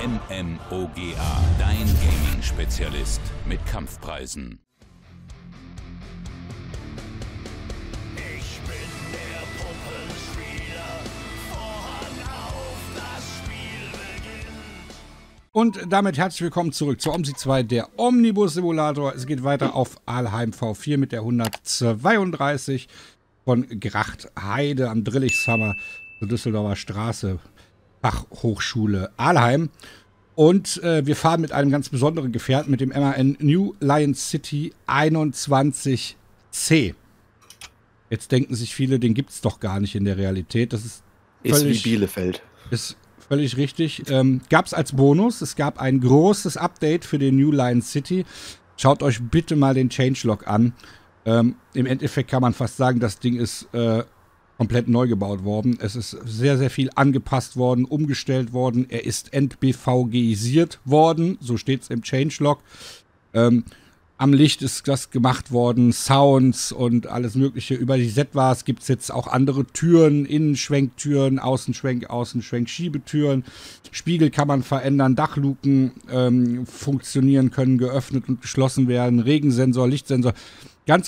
MMOGA, dein Gaming-Spezialist mit Kampfpreisen. Ich bin der Puppenspieler, Vorhang auf, das Spiel beginnt. Und damit herzlich willkommen zurück zu OMSI 2, der Omnibus-Simulator. Es geht weiter auf Alheim V4 mit der 132 von Grachtheide am Drillichshammer zur Düsseldorfer Straße, Fachhochschule Alheim. Und wir fahren mit einem ganz besonderen Gefährten, mit dem MAN New Lion City 21C. Jetzt denken sich viele, den gibt es doch gar nicht in der Realität. Das ist völlig, wie Bielefeld. Ist völlig richtig. Gab es als Bonus. Es gab ein großes Update für den New Lion City. Schaut euch bitte mal den Changelog an. Im Endeffekt kann man fast sagen, das Ding ist komplett neu gebaut worden. Es ist sehr, sehr viel angepasst worden, umgestellt worden. Er ist entBVGisiert worden. So steht es im Changelog. Am Licht ist das gemacht worden, Sounds und alles mögliche. Über die ZWAS gibt es jetzt auch andere Türen, Innenschwenktüren, Außenschwenk, Schiebetüren. Spiegel kann man verändern, Dachluken funktionieren, können geöffnet und geschlossen werden, Regensensor, Lichtsensor. Ganz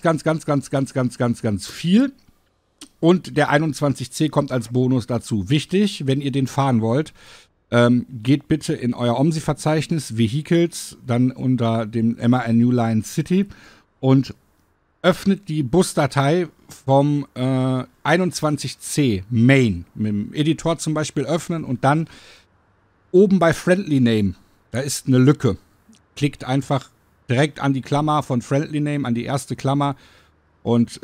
viel. Und der 21C kommt als Bonus dazu. Wichtig, wenn ihr den fahren wollt, geht bitte in euer OMSI-Verzeichnis, Vehicles, dann unter dem MAN New Lion City und öffnet die Busdatei vom 21C Main. Mit dem Editor zum Beispiel öffnen und dann oben bei Friendly Name, da ist eine Lücke. Klickt einfach direkt an die Klammer von Friendly Name, an die erste Klammer und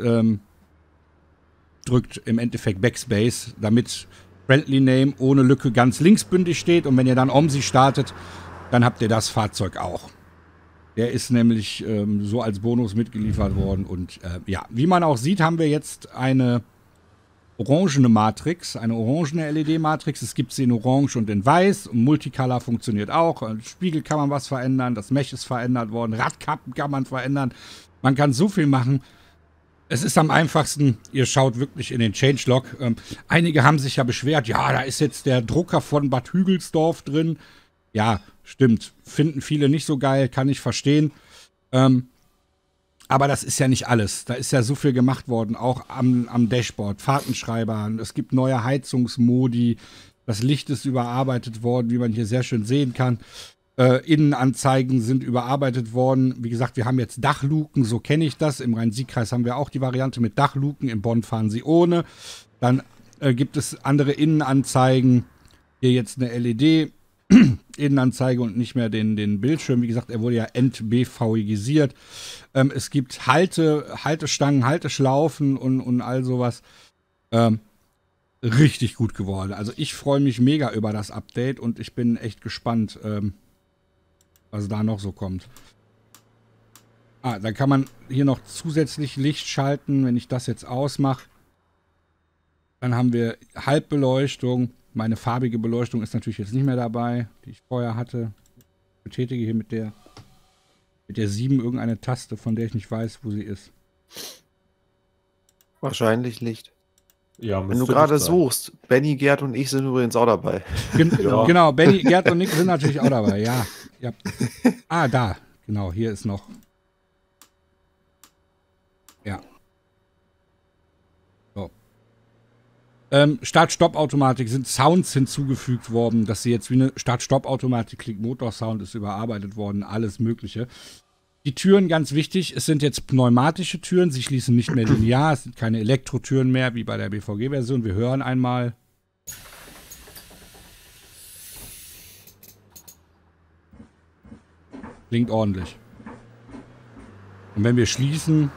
drückt im Endeffekt Backspace, damit Friendly Name ohne Lücke ganz linksbündig steht. Und wenn ihr dann OMSI startet, dann habt ihr das Fahrzeug auch. Der ist nämlich so als Bonus mitgeliefert worden. Und ja, wie man auch sieht, haben wir jetzt eine orangene Matrix, eine orangene LED-Matrix. Es gibt sie in Orange und in Weiß. Und Multicolor funktioniert auch. Spiegel kann man was verändern. Das Mesh ist verändert worden. Radkappen kann man verändern. Man kann so viel machen. Es ist am einfachsten, ihr schaut wirklich in den Changelog. Einige haben sich ja beschwert, ja, da ist jetzt der Drucker von Bad Hügelsdorf drin. Ja, stimmt. Finden viele nicht so geil, kann ich verstehen. Aber das ist ja nicht alles. Da ist ja so viel gemacht worden, auch am Dashboard, Fahrtenschreiber. Es gibt neue Heizungsmodi. Das Licht ist überarbeitet worden, wie man hier sehr schön sehen kann. Innenanzeigen sind überarbeitet worden. Wie gesagt, wir haben jetzt Dachluken, so kenne ich das. Im Rhein-Sieg-Kreis haben wir auch die Variante mit Dachluken. In Bonn fahren sie ohne. Dann gibt es andere Innenanzeigen. Hier jetzt eine LED-Innenanzeige und nicht mehr den Bildschirm. Wie gesagt, er wurde ja entBVGisiert. Es gibt Haltestangen, Halteschlaufen und all sowas. Richtig gut geworden. Also ich freue mich mega über das Update und ich bin echt gespannt, was da noch so kommt. Dann kann man hier noch zusätzlich Licht schalten, wenn ich das jetzt ausmache. Dann haben wir Halbbeleuchtung. Meine farbige Beleuchtung ist natürlich jetzt nicht mehr dabei, die ich vorher hatte. Ich betätige hier mit der 7 irgendeine Taste, von der ich nicht weiß, wo sie ist. Wahrscheinlich Licht. Ja, wenn du gerade suchst, Benny, Gerd und ich sind übrigens auch dabei. Ja. Genau, Benny, Gerd und Nick sind natürlich auch dabei, ja. Da, genau, hier ist noch. Ja. So. Start-Stopp-Automatik sind Sounds hinzugefügt worden, dass sie jetzt wie eine Start-Stopp-Automatik klingt. Motorsound ist überarbeitet worden, alles Mögliche. Die Türen, ganz wichtig, es sind jetzt pneumatische Türen, sie schließen nicht mehr linear, es sind keine Elektrotüren mehr, wie bei der BVG-Version. Wir hören einmal. Klingt ordentlich. Und wenn wir schließen,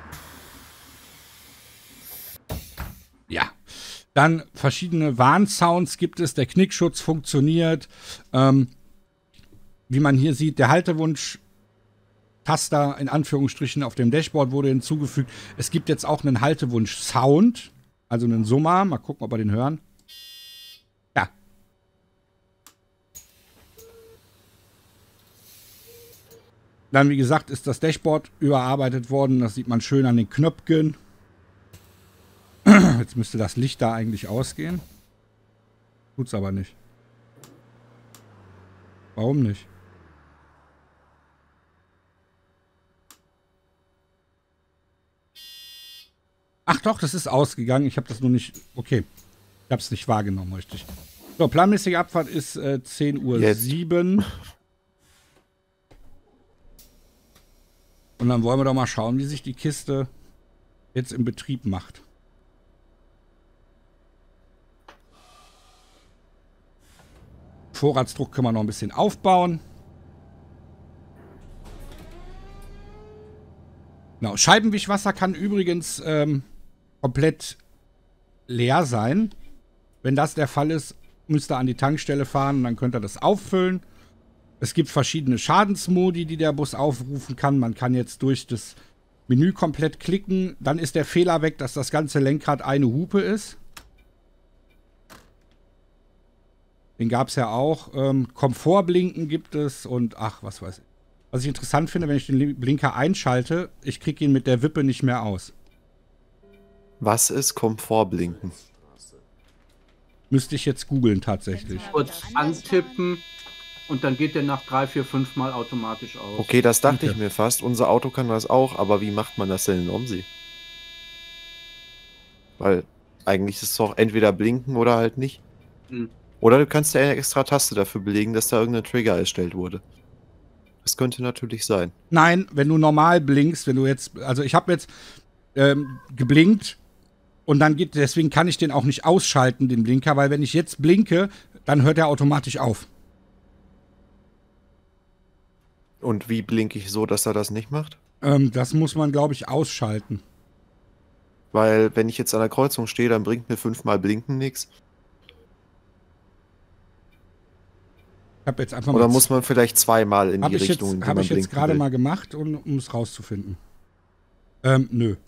ja, dann verschiedene Warnsounds gibt es, der Knickschutz funktioniert. Wie man hier sieht, der Haltewunsch Taster in Anführungsstrichen auf dem Dashboard wurde hinzugefügt. Es gibt jetzt auch einen Haltewunsch-Sound, also einen Summer. Mal gucken, ob wir den hören. Ja. Dann, wie gesagt, ist das Dashboard überarbeitet worden. Das sieht man schön an den Knöpfchen. Jetzt müsste das Licht da eigentlich ausgehen. Tut's aber nicht. Warum nicht? Ach doch, das ist ausgegangen. Ich habe das nur nicht... Okay. Ich habe es nicht wahrgenommen, richtig. So, planmäßige Abfahrt ist 10:07 Uhr. Und dann wollen wir doch mal schauen, wie sich die Kiste jetzt im Betrieb macht. Vorratsdruck können wir noch ein bisschen aufbauen. Genau, Scheibenwischwasser kann übrigens komplett leer sein. Wenn das der Fall ist, müsst ihr an die Tankstelle fahren und dann könnt ihr das auffüllen. Es gibt verschiedene Schadensmodi, die der Bus aufrufen kann. Man kann jetzt durch das Menü komplett klicken. Dann ist der Fehler weg, dass das ganze Lenkrad eine Hupe ist. Den gab es ja auch. Komfortblinken gibt es und ach, was weiß ich. Was ich interessant finde, wenn ich den Blinker einschalte, ich kriege ihn mit der Wippe nicht mehr aus. Was ist Komfortblinken? Müsste ich jetzt googeln tatsächlich. Kurz antippen und dann geht der nach 3, 4, 5 Mal automatisch aus. Okay, das dachte Okay. ich mir fast. Unser Auto kann das auch, aber wie macht man das denn in OMSI? Weil eigentlich ist es doch entweder blinken oder halt nicht. Hm. Oder du kannst ja eine extra Taste dafür belegen, dass da irgendein Trigger erstellt wurde. Das könnte natürlich sein. Nein, wenn du normal blinkst, wenn du jetzt, also ich habe jetzt geblinkt und dann geht, deswegen kann ich den auch nicht ausschalten, den Blinker, weil wenn ich jetzt blinke, dann hört er automatisch auf. Und wie blinke ich so, dass er das nicht macht? Das muss man, glaube ich, ausschalten. Weil wenn ich jetzt an der Kreuzung stehe, dann bringt mir 5-mal Blinken nichts. Ich habe jetzt einfach Oder mal muss man vielleicht 2-mal in die Habe ich Richtung, in die jetzt, hab man ich jetzt blinken gerade will? mal gemacht, um es rauszufinden. Nö.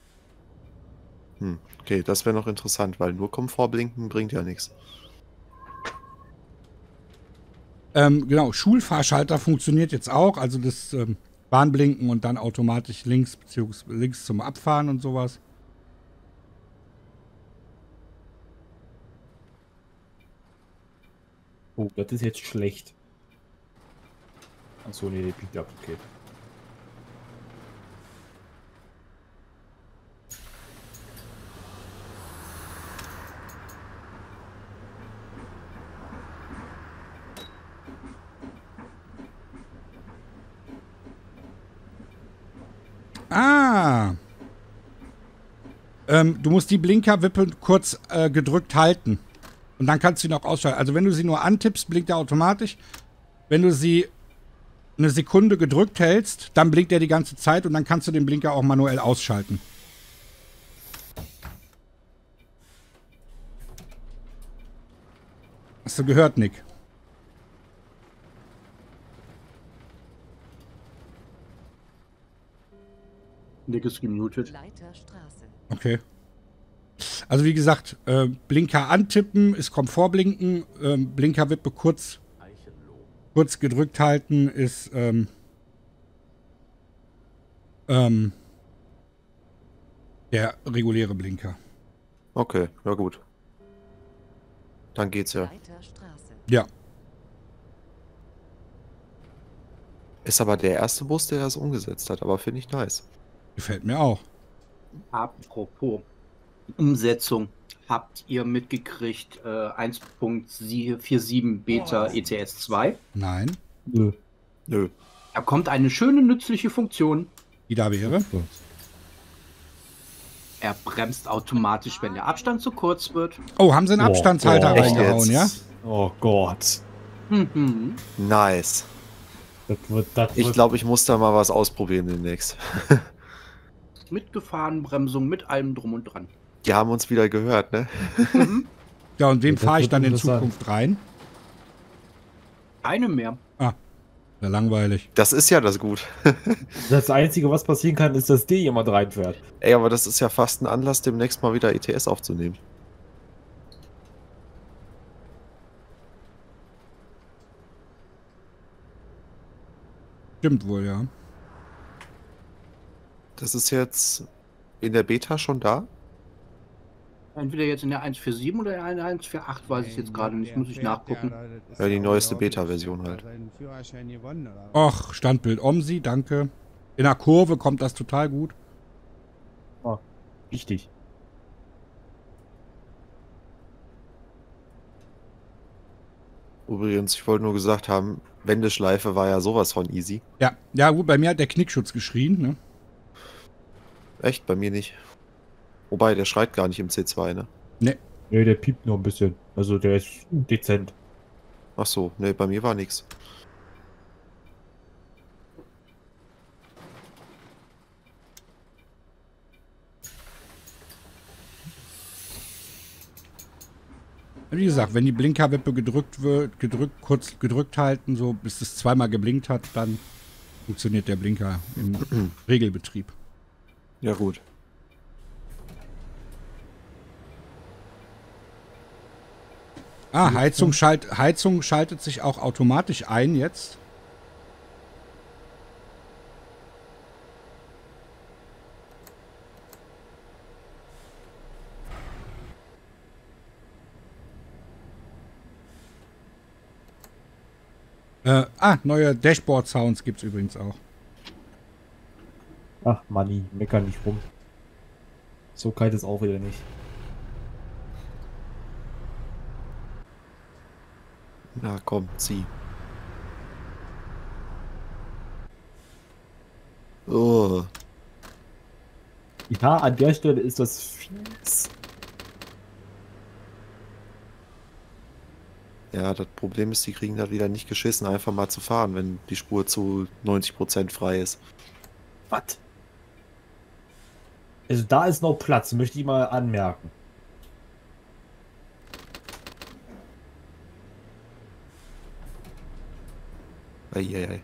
Okay, das wäre noch interessant, weil nur Komfortblinken bringt ja nichts. Genau, Schulfahrschalter funktioniert jetzt auch, also das Bahnblinken und dann automatisch links beziehungsweise links zum Abfahren und sowas. Oh, das ist jetzt schlecht. Achso, nee, die blinkt ab, okay. Ah! Du musst die Blinkerwippe kurz gedrückt halten. Und dann kannst du ihn auch ausschalten. Also wenn du sie nur antippst, blinkt er automatisch. Wenn du sie eine Sekunde gedrückt hältst, dann blinkt er die ganze Zeit und dann kannst du den Blinker auch manuell ausschalten. Hast du gehört, Nick? Nick ist gemutet. Leiterstraße. Okay. Also wie gesagt, Blinker antippen ist Komfortblinken, Blinkerwippe kurz gedrückt halten ist der reguläre Blinker. Okay, ja gut. Dann geht's ja. Leiterstraße. Ja. Ist aber der erste Bus, der das umgesetzt hat, aber finde ich nice. Gefällt mir auch. Apropos Umsetzung. Habt ihr mitgekriegt 1.47 Beta ETS 2? Nein. Nö. Nö. Da kommt eine schöne nützliche Funktion. Die da wäre. Er bremst automatisch, wenn der Abstand zu kurz wird. Oh, haben sie einen Abstandshalter Boah. reingehauen, ja? Oh Gott. Mhm. Nice. Das Ich glaube, ich muss da mal was ausprobieren demnächst. Mit Gefahrenbremsung, mit allem drum und dran. Die haben uns wieder gehört, ne? Ja, und wem Das fahre ich wird dann in interessant. Zukunft rein? Eine mehr. Ah, ja, langweilig. Das ist ja das Gut. Das Einzige, was passieren kann, ist, dass dir jemand reinfährt. Ey, aber das ist ja fast ein Anlass, demnächst mal wieder ETS aufzunehmen. Stimmt wohl, ja. Das ist jetzt in der Beta schon da? Entweder jetzt in der 1.4.7 oder in der 1.4.8, weiß ich jetzt gerade nicht, muss ich nachgucken. Ja, die neueste Beta-Version halt. Och, Standbild Omsi, danke. In der Kurve kommt das total gut. Ah, wichtig. Übrigens, ich wollte nur gesagt haben, Wendeschleife war ja sowas von easy. Ja, ja gut, bei mir hat der Knickschutz geschrien, ne? Echt, bei mir nicht. Wobei, der schreit gar nicht im C2, ne? Ne, Nee, der piept nur ein bisschen. Also der ist dezent. Ach so, ne, bei mir war nix. wie gesagt, wenn die Blinkerwippe gedrückt wird, kurz gedrückt halten, so bis es zweimal geblinkt hat, dann funktioniert der Blinker im Regelbetrieb. Ja, gut. Ah, Heizung schaltet sich auch automatisch ein jetzt. Neue Dashboard-Sounds gibt es übrigens auch. Ach, Manni, mecker nicht rum. So kalt ist auch wieder nicht. Na komm, zieh. Oh. Ja, an der Stelle ist das fies. Ja, das Problem ist, die kriegen das wieder nicht geschissen, einfach mal zu fahren, wenn die Spur zu 90% frei ist. Was? Also da ist noch Platz, möchte ich mal anmerken. Eieiei.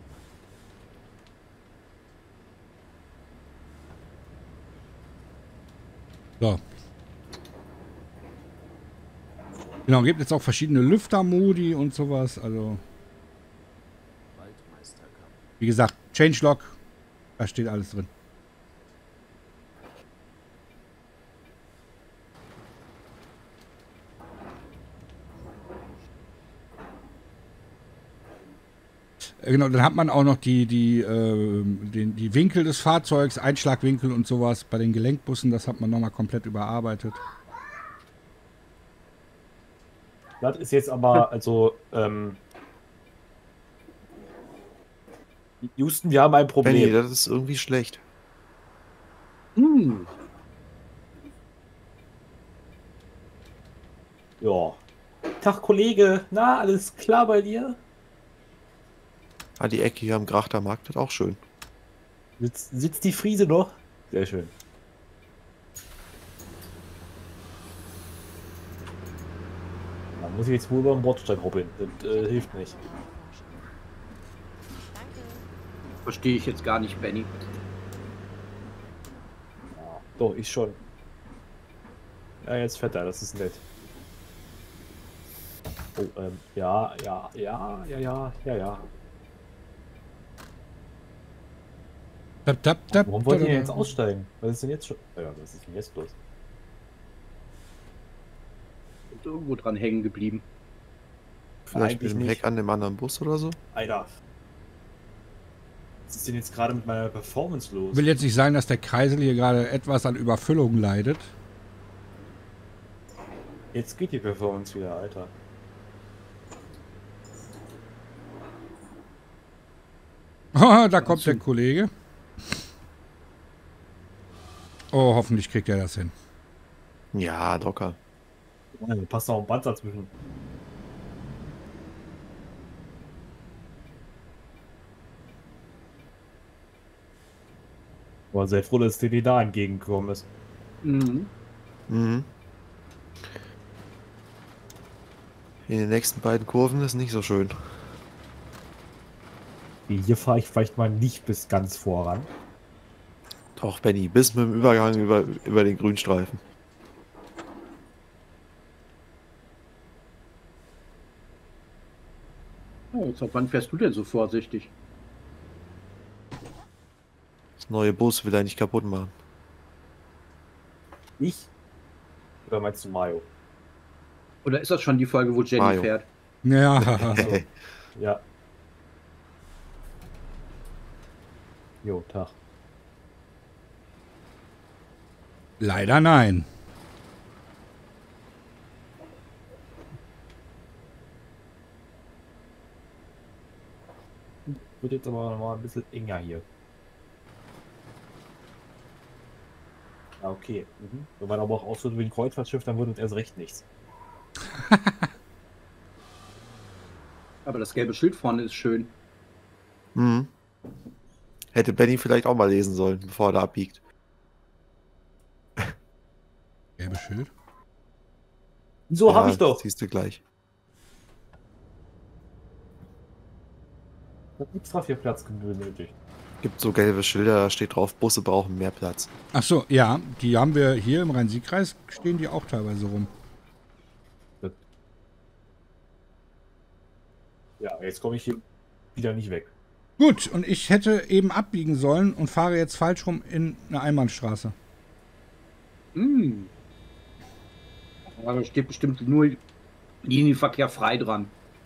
So. Genau, gibt jetzt auch verschiedene Lüftermodi und sowas, also. Wie gesagt, Changelog, da steht alles drin. Genau, dann hat man auch noch die Winkel des Fahrzeugs, Einschlagwinkel und sowas bei den Gelenkbussen, das hat man nochmal komplett überarbeitet. Das ist jetzt aber, also, Houston, wir haben ein Problem. Benny, das ist irgendwie schlecht. Hm. Ja. Tag, Kollege. Na, alles klar bei dir? Ah, die Ecke hier am Grachter Markt ist auch schön. Sitzt die Friese noch? Sehr schön. Da muss ich jetzt wohl über den Bordstein hoppeln. Das hilft nicht. Verstehe ich jetzt gar nicht, Benny. Ja, doch, ich schon. Ja, jetzt fährt er, das ist nett. Oh, ja. Warum wollt ihr jetzt aussteigen? Was ist denn jetzt schon? Ja, was ist denn jetzt los? Ist irgendwo dran hängen geblieben. Vielleicht Eigentlich mit dem nicht. Heck an dem anderen Bus oder so? Alter. Was ist denn jetzt gerade mit meiner Performance los? Ich will jetzt nicht sagen, dass der Kreisel hier gerade etwas an Überfüllung leidet. Jetzt geht die Performance wieder, Alter. Da kommt der Kollege. Oh, hoffentlich kriegt er das hin. Ja, locker. Da passt noch ein Band dazwischen. Boah, sehr froh, dass dir da entgegengekommen ist. Mhm. Mhm. In den nächsten beiden Kurven ist nicht so schön. Hier fahre ich vielleicht mal nicht bis ganz voran. Doch, Benny, bis mit dem Übergang über den Grünstreifen. Oh, jetzt, ab wann fährst du denn so vorsichtig? Das neue Bus will er nicht kaputt machen. Ich? Oder meinst du Mayo? Oder ist das schon die Folge, wo Jenny Mario. fährt? Ja, Ja. Jo, Tag. leider nein. Wird jetzt aber mal ein bisschen enger hier. Ah, okay. Wenn man aber auch aussieht wie ein Kreuzfahrtschiff, dann wird uns erst recht nichts. Aber das gelbe Schild vorne ist schön. Mhm. Hätte Benny vielleicht auch mal lesen sollen, bevor er da abbiegt. Gelbe Schild. So habe ich doch. Siehst du gleich. Ich hab extra viel Platz benötigt. Gibt so gelbe Schilder, da steht drauf, Busse brauchen mehr Platz. Ach so, ja, die haben wir hier im Rhein-Sieg-Kreis, stehen die auch teilweise rum. Ja, jetzt komme ich hier wieder nicht weg. Gut, und ich hätte eben abbiegen sollen und fahre jetzt falsch rum in eine Einbahnstraße. Hm. Aber da steht bestimmt nur Linienverkehr frei dran.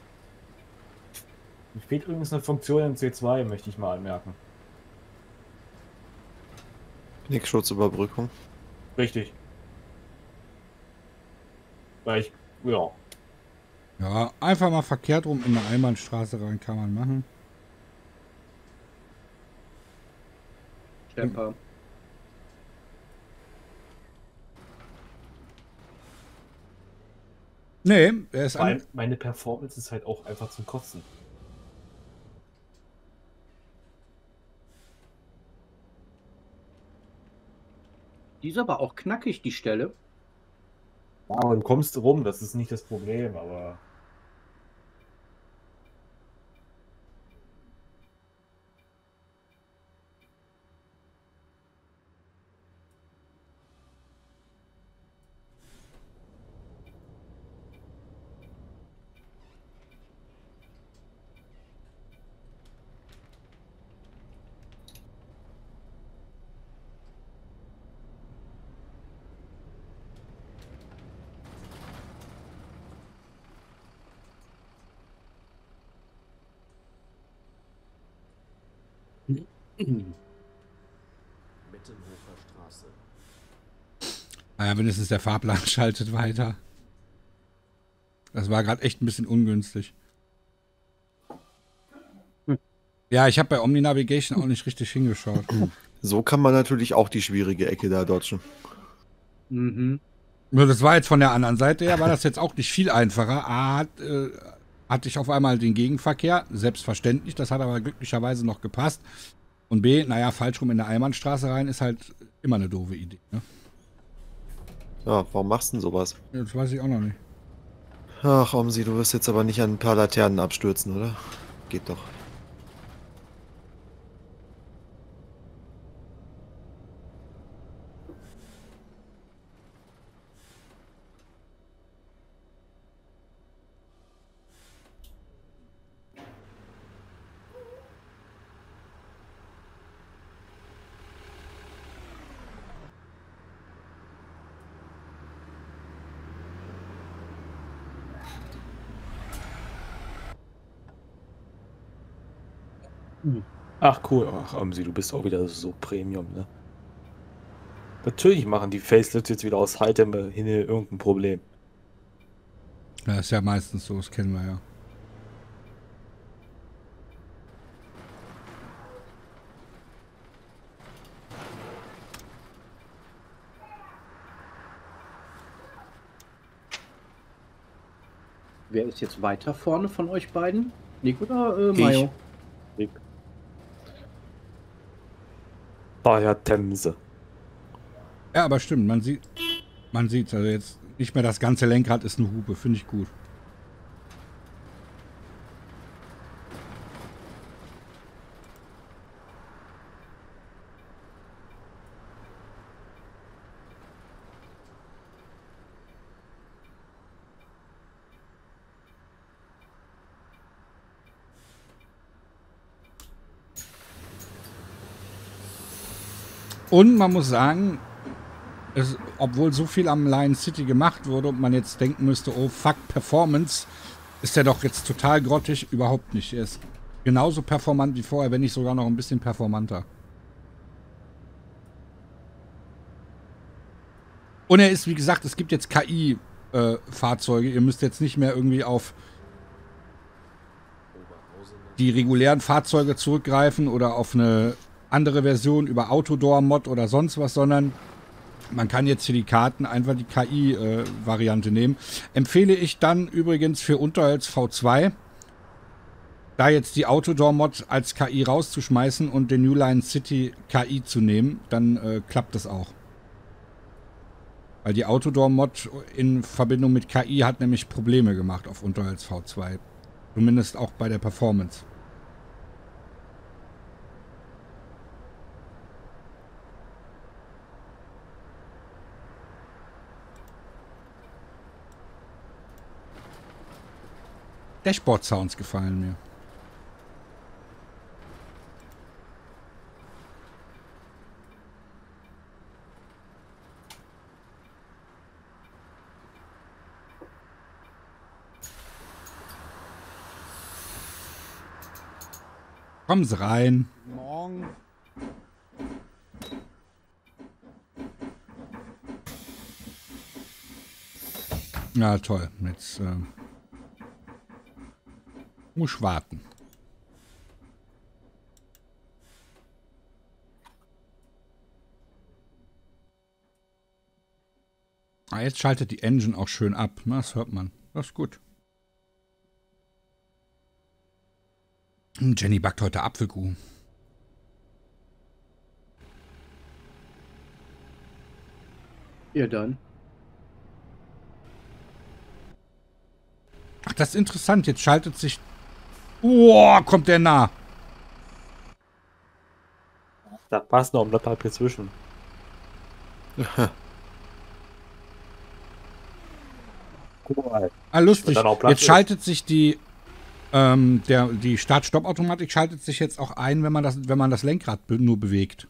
Mir fehlt übrigens eine Funktion in C2, möchte ich mal anmerken. Knickschutzüberbrückung. Richtig. Weil ich, ja, Ja, einfach mal verkehrt rum in eine Einbahnstraße rein, kann man machen. Temper. Nee, er ist weil meine Performance ist halt auch einfach zum Kotzen. Die ist aber auch knackig, die Stelle. Ja, aber du kommst rum, das ist nicht das Problem, aber... Mittenhofer Straße. Naja, wenigstens der Fahrplan schaltet weiter. Das war gerade echt ein bisschen ungünstig. Ja, ich habe bei Omni Navigation auch nicht richtig hingeschaut. So kann man natürlich auch die schwierige Ecke da dodgen. Mhm. Nur das war jetzt von der anderen Seite her, war das jetzt auch nicht viel einfacher. Hatte ich auf einmal den Gegenverkehr, selbstverständlich, das hat aber glücklicherweise noch gepasst. Und B, naja, falsch rum in der Einbahnstraße rein, ist halt immer eine doofe Idee. Ne? Ja, warum machst du denn sowas? Das weiß ich auch noch nicht. Ach, Omsi, du wirst jetzt aber nicht an ein paar Laternen abstürzen, oder? Geht doch. Ach cool, ach Amsi, du bist auch wieder so Premium, ne? Natürlich machen die Facelifts jetzt wieder aus heiterem Himmel irgendein Problem. Ja, ist ja meistens so, das kennen wir ja. Wer ist jetzt weiter vorne von euch beiden? Nick oder Mayo? Bayer Themse. Ja, aber stimmt, man sieht also jetzt nicht mehr das ganze Lenkrad ist eine Hupe, finde ich gut. Und man muss sagen, obwohl so viel am Lion City gemacht wurde und man jetzt denken müsste, oh fuck, Performance, ist der doch jetzt total grottig. Überhaupt nicht. Er ist genauso performant wie vorher, wenn nicht sogar noch ein bisschen performanter. Und er ist, wie gesagt, es gibt jetzt KI-Fahrzeuge. Ihr müsst jetzt nicht mehr irgendwie auf die regulären Fahrzeuge zurückgreifen oder auf eine andere Version über Autodoor-Mod oder sonst was, sondern man kann jetzt für die Karten einfach die KI-Variante nehmen. Empfehle ich dann übrigens für Unterholz V2, da jetzt die Autodoor-Mod als KI rauszuschmeißen und den New Line City KI zu nehmen, dann klappt das auch. Weil die Autodoor-Mod in Verbindung mit KI hat nämlich Probleme gemacht auf Unterholz V2. Zumindest auch bei der Performance. Dashboard-Sounds gefallen mir. Kommen Sie rein. Morgen. Ja, toll. Jetzt muss ich warten. Ah, jetzt schaltet die Engine auch schön ab. Na, das hört man. Das ist gut. Jenny backt heute Apfelkuchen. Ja, dann. Ach, das ist interessant. Jetzt schaltet sich... Oh, kommt der nah. Da passt noch ein Blatt Papier zwischen. Guck mal. Ah, lustig. Dann auch Platz Jetzt ist. schaltet sich die... die Start-Stopp-Automatik schaltet sich jetzt auch ein, wenn man das Lenkrad nur bewegt.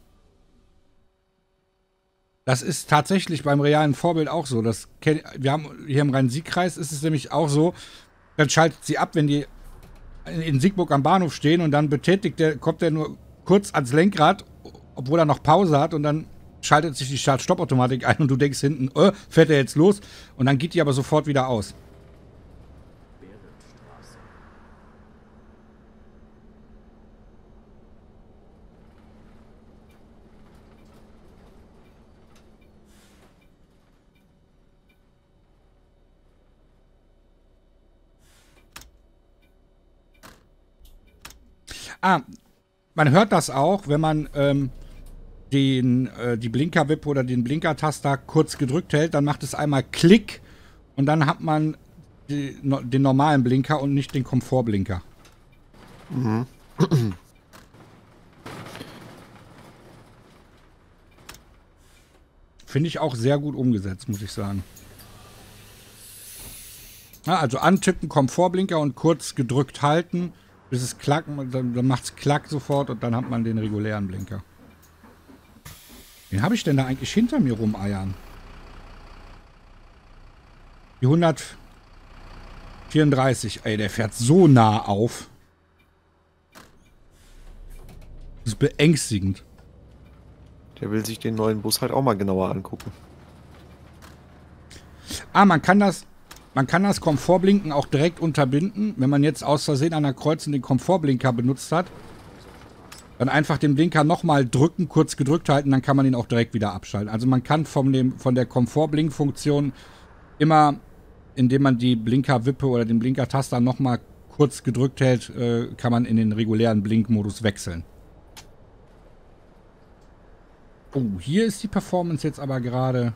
Das ist tatsächlich beim realen Vorbild auch so. Wir haben hier im Rhein-Sieg-Kreis ist es nämlich auch so, dann schaltet sie ab, wenn die in Siegburg am Bahnhof stehen und dann kommt der nur kurz ans Lenkrad, obwohl er noch Pause hat und dann schaltet sich die Start-Stopp-Automatik ein und du denkst hinten, fährt er jetzt los? Und dann geht die aber sofort wieder aus. Ah, man hört das auch, wenn man die Blinker-Wippe oder den Blinkertaster kurz gedrückt hält, dann macht es einmal Klick und dann hat man den normalen Blinker und nicht den Komfortblinker. Mhm. Finde ich auch sehr gut umgesetzt, muss ich sagen. Ja, also antippen, Komfortblinker und kurz gedrückt halten, bis es klack, dann macht es klack sofort und dann hat man den regulären Blinker. Wen habe ich denn da eigentlich hinter mir rumeiern? Die 134. Ey, der fährt so nah auf. Das ist beängstigend. Der will sich den neuen Bus halt auch mal genauer angucken. Ah, man kann das Komfortblinken auch direkt unterbinden. Wenn man jetzt aus Versehen an der Kreuzung den Komfortblinker benutzt hat, dann einfach den Blinker nochmal drücken, kurz gedrückt halten, dann kann man ihn auch direkt wieder abschalten. Also man kann von der Komfortblink-Funktion immer, indem man die Blinkerwippe oder den Blinkertaster nochmal kurz gedrückt hält, kann man in den regulären Blinkmodus wechseln. Oh, hier ist die Performance jetzt aber gerade...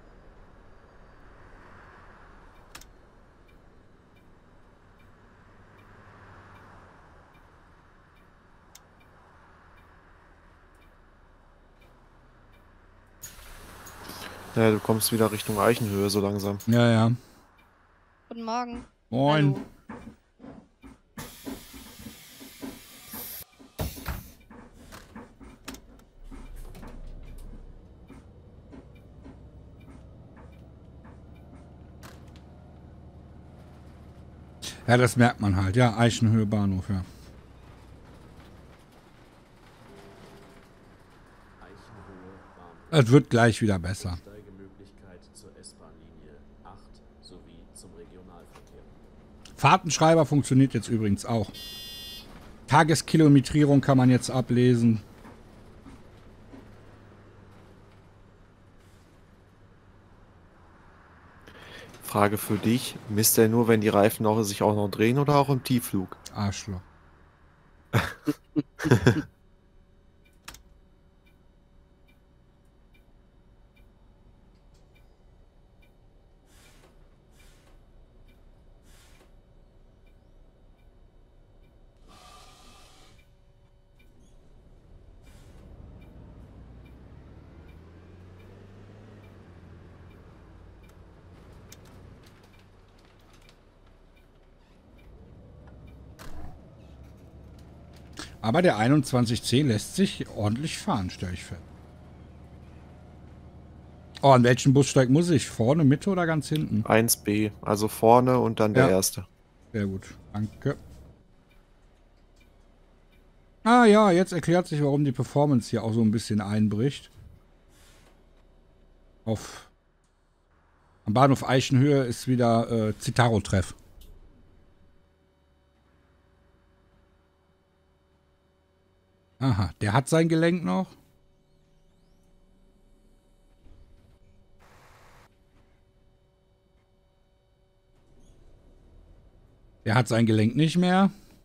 Ja, du kommst wieder Richtung Eichenhöhe so langsam. Ja, ja. Guten Morgen. Moin. Hallo. Ja, das merkt man halt. Ja, Eichenhöhe Bahnhof, ja. Eichenhöhe Bahnhof. Es wird gleich wieder besser. Steigemöglichkeit zur S-Bahn-Linie 8 sowie zum Regionalverkehr. Fahrtenschreiber funktioniert jetzt übrigens auch. Tageskilometrierung kann man jetzt ablesen. Frage für dich. Misst er nur, wenn die Reifen sich auch noch drehen oder auch im Tiefflug? Arschloch. Aber der 21C lässt sich ordentlich fahren, stelle ich fest. Oh, an welchen Bussteig muss ich? Vorne, Mitte oder ganz hinten? 1B, also vorne und dann der Ja. erste. Sehr gut, danke. Ah ja, jetzt erklärt sich, warum die Performance hier auch so ein bisschen einbricht. Am Bahnhof Eichenhöhe ist wieder Citaro-Treff. Aha, der hat sein Gelenk noch. Der hat sein Gelenk nicht mehr.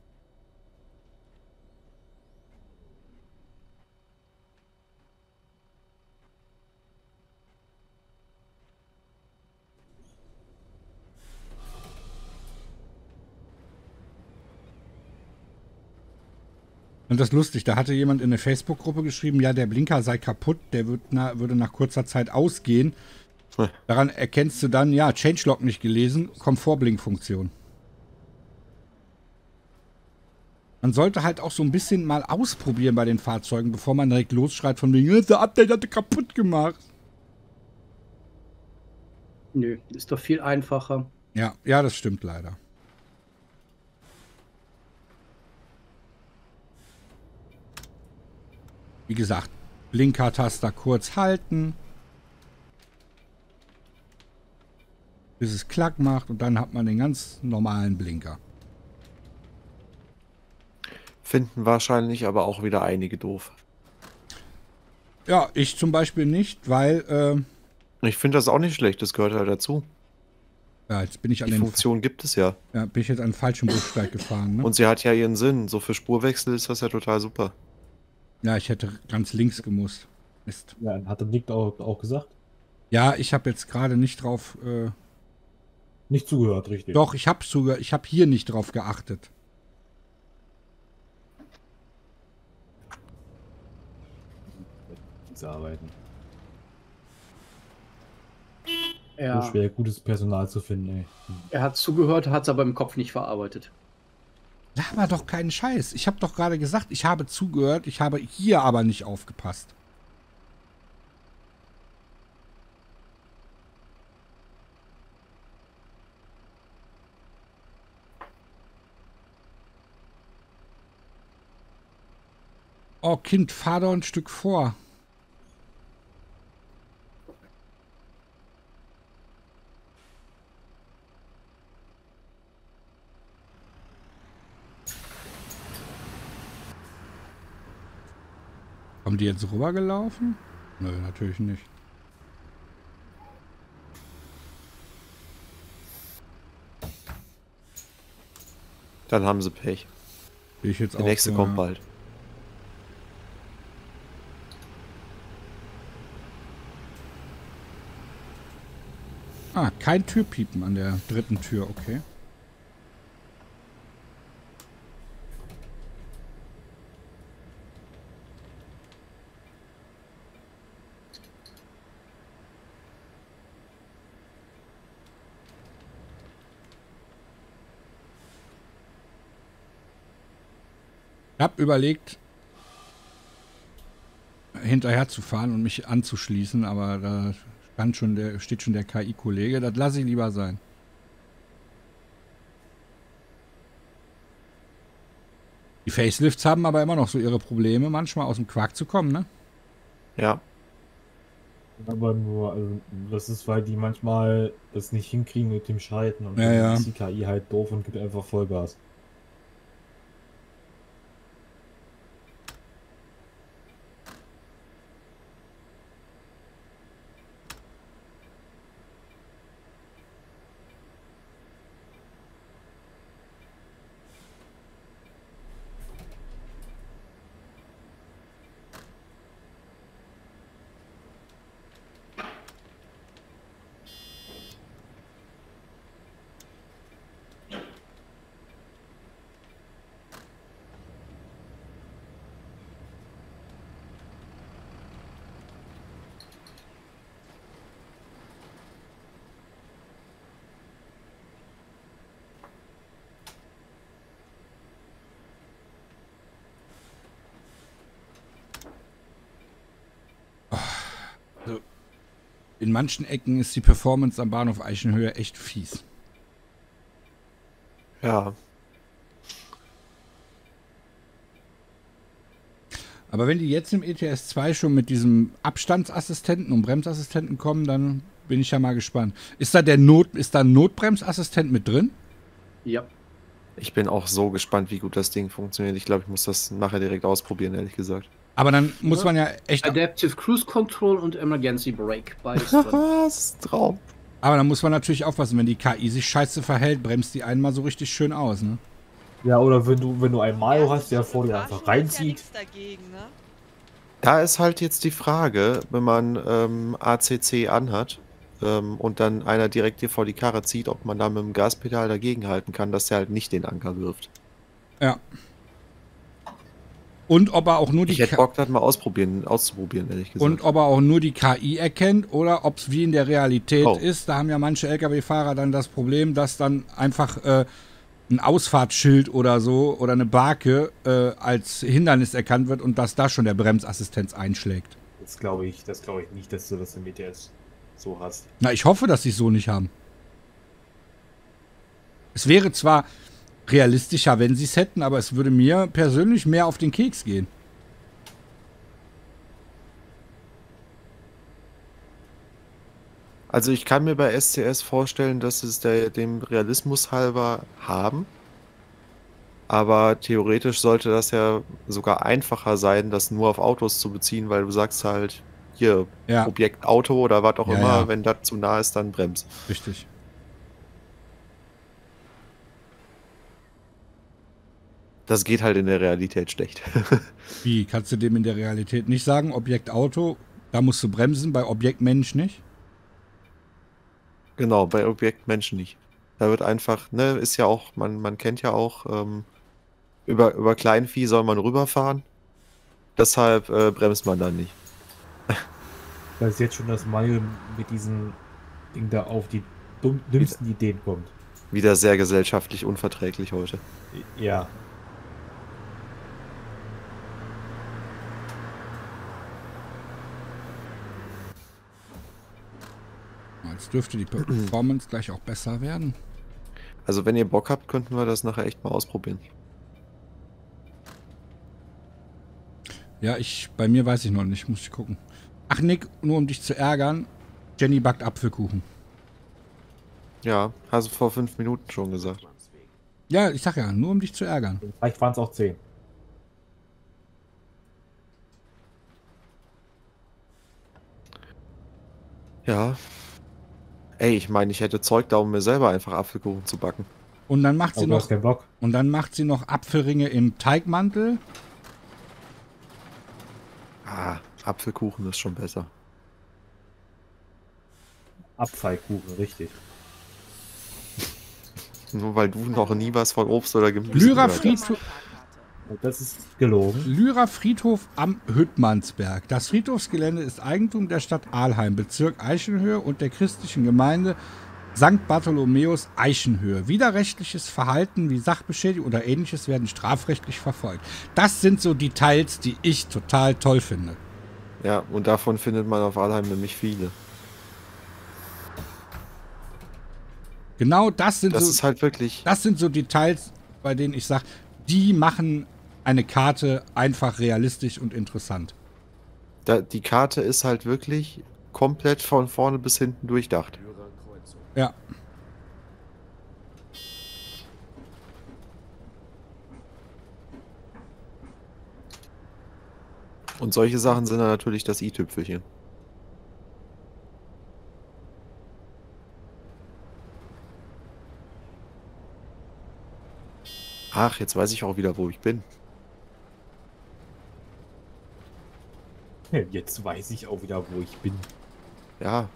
Und das ist lustig, da hatte jemand in eine Facebook-Gruppe geschrieben, ja, der Blinker sei kaputt, der würde nach kurzer Zeit ausgehen. Daran erkennst du dann, ja, Changelog nicht gelesen, Komfortblinkfunktion. Man sollte halt auch so ein bisschen mal ausprobieren bei den Fahrzeugen, bevor man direkt losschreit von wegen, der Update hatte kaputt gemacht. Nö, ist doch viel einfacher. Ja, ja, das stimmt leider. Wie gesagt, Blinkertaster kurz halten, bis es Klack macht und dann hat man den ganz normalen Blinker. Finden wahrscheinlich aber auch wieder einige doof. Ja, ich zum Beispiel nicht, weil, Ich finde das auch nicht schlecht, das gehört halt dazu. ja, jetzt bin ich an Die den, Funktion gibt es ja. ja, bin ich jetzt an den falschen Bussteig gefahren, ne? Und sie hat ja ihren Sinn. So für Spurwechsel ist das ja total super. Ja, ich hätte ganz links gemusst. Mist. Ja, hat der Nick auch gesagt? Ja, ich habe jetzt gerade nicht drauf, Nicht zugehört, richtig. doch, ich habe sogar, ich habe hier nicht drauf geachtet. Diese Arbeiten. So Ja, schwer, gutes Personal zu finden, ey. er hat zugehört, hat es aber im Kopf nicht verarbeitet. Laber doch keinen Scheiß. Ich habe doch gerade gesagt, ich habe zugehört, ich habe hier aber nicht aufgepasst. Oh Kind, fahr doch ein Stück vor. Haben die jetzt rübergelaufen? Nö, natürlich nicht. Dann haben sie Pech. Bin ich jetzt Der auch nächste so, kommt ja. bald. Ah, kein Türpiepen an der dritten Tür, okay. Ich habe überlegt, hinterher zu fahren und mich anzuschließen, aber da steht schon der KI-Kollege. Das lasse ich lieber sein. Die Facelifts haben aber immer noch so ihre Probleme, manchmal aus dem Quark zu kommen, ne? Ja. Aber nur, also das ist, weil die manchmal das nicht hinkriegen mit dem Schalten und Ja, dann ja. ist die KI halt doof und gibt einfach Vollgas. In manchen Ecken ist die Performance am Bahnhof Eichenhöhe echt fies. Ja. Aber wenn die jetzt im ETS 2 schon mit diesem Abstandsassistenten und Bremsassistenten kommen, dann bin ich ja mal gespannt. Ist da ein Notbremsassistent mit drin? Ja. Ich bin auch so gespannt, wie gut das Ding funktioniert. Ich glaube, ich muss das nachher direkt ausprobieren, ehrlich gesagt. Aber dann muss man ja echt. Adaptive Cruise Control und Emergency Brake. Beides drin. Das ist ein Traum. Aber dann muss man natürlich aufpassen, wenn die KI sich scheiße verhält, bremst die einmal so richtig schön aus, ne? Ja, oder wenn du einen Mario hast, der vor dir Da einfach spricht ja reinzieht. nichts dagegen, ne? Da ist halt jetzt die Frage, wenn man ACC anhat und dann einer direkt dir vor die Karre zieht, ob man da mit dem Gaspedal dagegenhalten kann, dass der halt nicht den Anker wirft. Ja. Und ob er auch nur Ich die hätte Bock, das mal auszuprobieren, ehrlich gesagt. Und ob er auch nur die KI erkennt oder ob es wie in der Realität ist. Da haben ja manche LKW-Fahrer dann das Problem, dass dann einfach ein Ausfahrtsschild oder so oder eine Barke als Hindernis erkannt wird und dass da schon der Bremsassistenz einschlägt. Das glaube ich nicht, dass du das im ETS so hast. Na, ich hoffe, dass sie es so nicht haben. Es wäre zwar realistischer, wenn sie es hätten, aber es würde mir persönlich mehr auf den Keks gehen. Also ich kann mir bei SCS vorstellen, dass es dem Realismus halber haben. Aber theoretisch sollte das ja sogar einfacher sein, das nur auf Autos zu beziehen, weil du sagst halt, hier, Ja. Objekt Auto oder was auch Ja, immer, ja. wenn das zu nah ist, dann bremst. Richtig. Das geht halt in der Realität schlecht. Wie, kannst du dem in der Realität nicht sagen, Objekt Auto, da musst du bremsen, bei Objekt Mensch nicht? Genau, bei Objekt Menschen nicht. Da wird einfach, ne, ist ja auch, man kennt ja auch, über Kleinvieh soll man rüberfahren. Deshalb bremst man dann nicht. Ich weiß jetzt schon, dass Mario mit diesem Ding da auf die dümmsten Ideen kommt. Wieder sehr gesellschaftlich unverträglich heute. Ja. Jetzt dürfte die Performance gleich auch besser werden. Also wenn ihr Bock habt, könnten wir das nachher echt mal ausprobieren. Ja, bei mir weiß ich noch nicht, muss ich gucken. Ach Nick, nur um dich zu ärgern, Jenny backt Apfelkuchen. Ja, hast du vor 5 Minuten schon gesagt. Ja, ich sag ja, nur um dich zu ärgern. Vielleicht waren es auch 10. Ja. Ey, ich meine, ich hätte Zeug da, um mir selber einfach Apfelkuchen zu backen. Und dann macht sie Aber du hast noch keinen Bock. und dann macht sie noch Apfelringe im Teigmantel. Ah, Apfelkuchen ist schon besser. Abfallkuchen, richtig. Nur weil du noch nie was von Obst oder Gemüse Lyra gehört hast. Friedhof, Das ist gelogen. Lyra Friedhof am Hüttmannsberg. Das Friedhofsgelände ist Eigentum der Stadt Alheim, Bezirk Eichenhöhe und der christlichen Gemeinde St. Bartholomäus Eichenhöhe. Widerrechtliches Verhalten wie Sachbeschädigung oder ähnliches werden strafrechtlich verfolgt. Das sind so Details, die ich total toll finde. Ja, und davon findet man auf Alheim nämlich viele. Genau das sind Das so ist halt wirklich... Das sind so Details, bei denen ich sage, die machen eine Karte einfach realistisch und interessant. Die Karte ist halt wirklich komplett von vorne bis hinten durchdacht. Hörer Kreuzung. Ja. Und solche Sachen sind dann natürlich das i-Tüpfelchen. Ach, jetzt weiß ich auch wieder, wo ich bin. Jetzt weiß ich auch wieder, wo ich bin. Ja.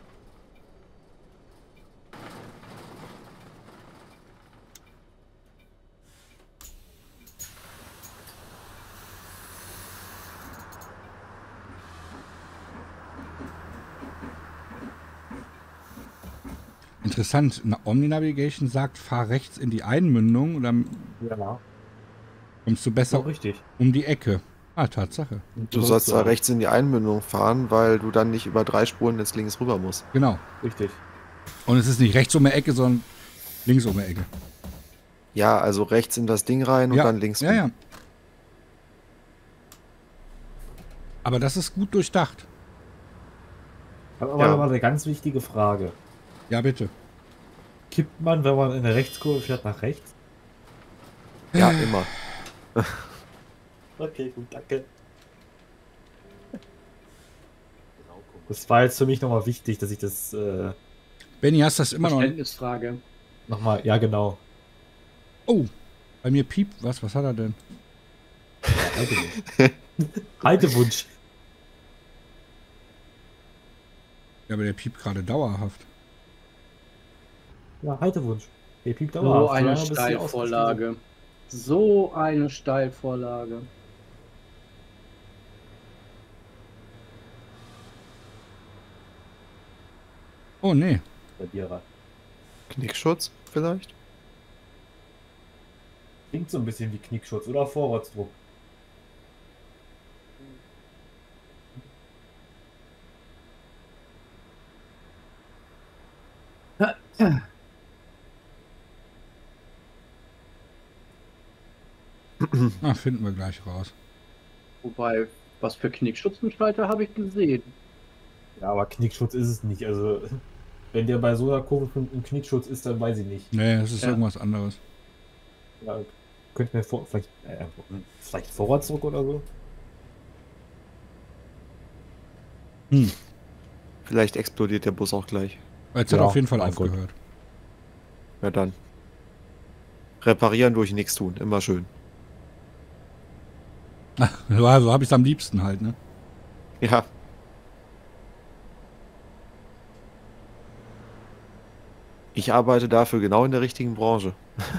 Interessant. Omni-Navigation sagt, fahr rechts in die Einmündung und dann Ja, kommst du so besser richtig. um die Ecke. Ah, Tatsache. Du sollst da rechts in die Einmündung fahren, weil du dann nicht über 3 Spuren jetzt links rüber musst. Genau. Richtig. Und es ist nicht rechts um die Ecke, sondern links um die Ecke. Ja, also rechts in das Ding rein und Ja, dann links ja, rum. ja. Aber das ist gut durchdacht. Aber Ja. mal eine ganz wichtige Frage. Ja, bitte. Kippt man, wenn man in der Rechtskurve fährt, nach rechts? Ja, immer. Okay, gut, danke. Das war jetzt für mich nochmal wichtig, dass ich das Benny, hast das immer noch? Verständnisfrage. nochmal, ja genau. Oh, bei mir piept was. Was hat er denn? Haltewunsch. Ja, aber der piept gerade dauerhaft. Ja, Haltewunsch. Der piept So dauerhaft, eine solange bis die Steilvorlage. So eine Steilvorlage. Oh, nee. Radierer. Knickschutz vielleicht? Klingt so ein bisschen wie Knickschutz oder Vorwärtsdruck. Ah, finden wir gleich raus. Wobei, was für Knickschutzenschalter habe ich gesehen. Ja, aber Knickschutz ist es nicht. Also, wenn der bei so einer Kurve ein Knickschutz ist, dann weiß ich nicht. Nee, das ist Ja. irgendwas anderes. Ja, könnte mir vielleicht Vorwärtsdruck oder so? Vielleicht explodiert der Bus auch gleich. Jetzt hat Ja, er auf jeden Fall mein Gott. aufgehört. Ja dann. Reparieren durch nichts tun, immer schön. Ja, so habe ich es am liebsten halt, ne? Ja. Ich arbeite dafür genau in der richtigen Branche.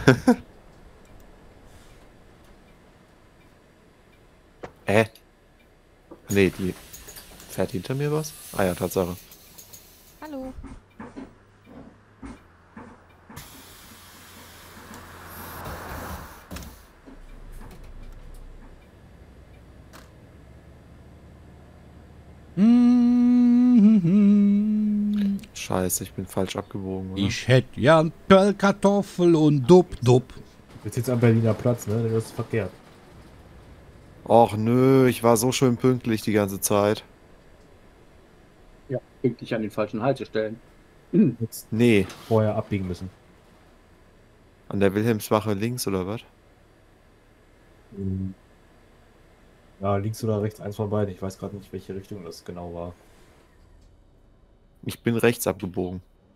Nee, die fährt hinter mir was? Ah ja, Tatsache. Hallo. Scheiße, ich bin falsch abgebogen, oder? Ich hätte ja Pellkartoffel und Dupp. Du bist jetzt am Berliner Platz, ne? Das ist verkehrt. Och nö, ich war so schön pünktlich die ganze Zeit. Ja, pünktlich an den falschen Haltestellen. Jetzt Nee, vorher abbiegen müssen. an der Wilhelmswache links oder was? Ja, links oder rechts, eins von beiden. Ich weiß gerade nicht, welche Richtung das genau war. Ich bin rechts abgebogen.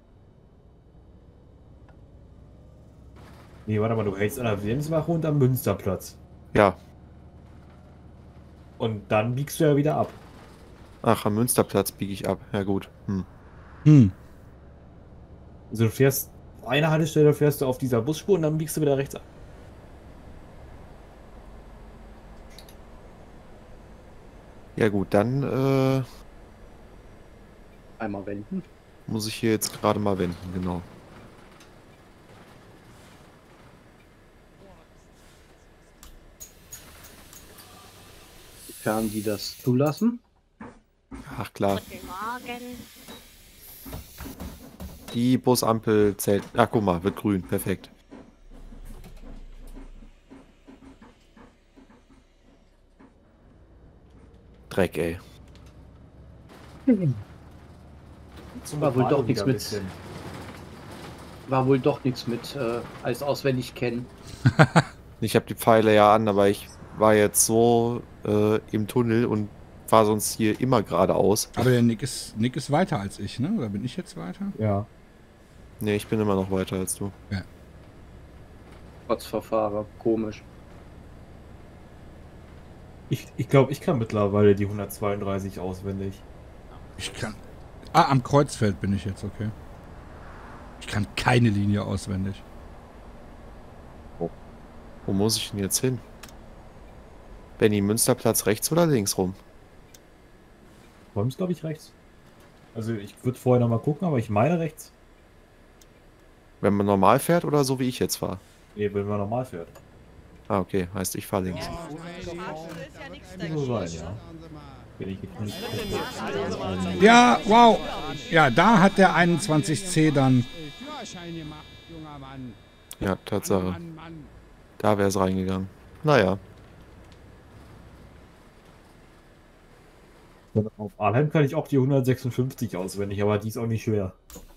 Nee, warte mal, du hältst an der Wilhelmswache und am Münsterplatz. Ja. Und dann biegst du ja wieder ab. Ach, am Münsterplatz biege ich ab. Ja gut. Also du fährst eine Haltestelle, fährst du auf dieser Busspur und dann biegst du wieder rechts ab. Ja gut, dann Einmal wenden. muss ich hier jetzt gerade mal wenden, genau. Sofern die das zulassen. Ach klar, Guten Morgen. die Busampel zählt. Ach guck mal, wird grün, perfekt. Dreck, ey. War wohl doch nichts Wieder ein mit. bisschen. War wohl doch nichts mit als auswendig kennen. Ich habe die Pfeile ja an, aber ich war jetzt so im Tunnel und war sonst hier immer geradeaus. Aber der Nick ist weiter als ich, ne? Oder bin ich jetzt weiter? Ja. Nee, ich bin immer noch weiter als du. Trotz Verfahrer. Komisch. Ich glaube, ich kann mittlerweile die 132 auswendig. Ich kann. Am Kreuzfeld bin ich jetzt, okay. Ich kann keine Linie auswendig. Wo muss ich denn jetzt hin? Benny, Münsterplatz rechts oder links rum? Räumst, glaube ich, rechts. Also ich würde vorher noch mal gucken, aber ich meine rechts. Wenn man normal fährt oder so wie ich jetzt fahre? Nee, wenn man normal fährt. Ah, okay. Heißt, ich fahre links. So sein, ja. Bin ich jetzt nicht. Ja, wow. Ja, da hat der 21C dann. Ja, Tatsache. Da wäre es reingegangen. Naja. Auf Arnhem kann ich auch die 156 auswendig, aber die ist auch nicht schwer.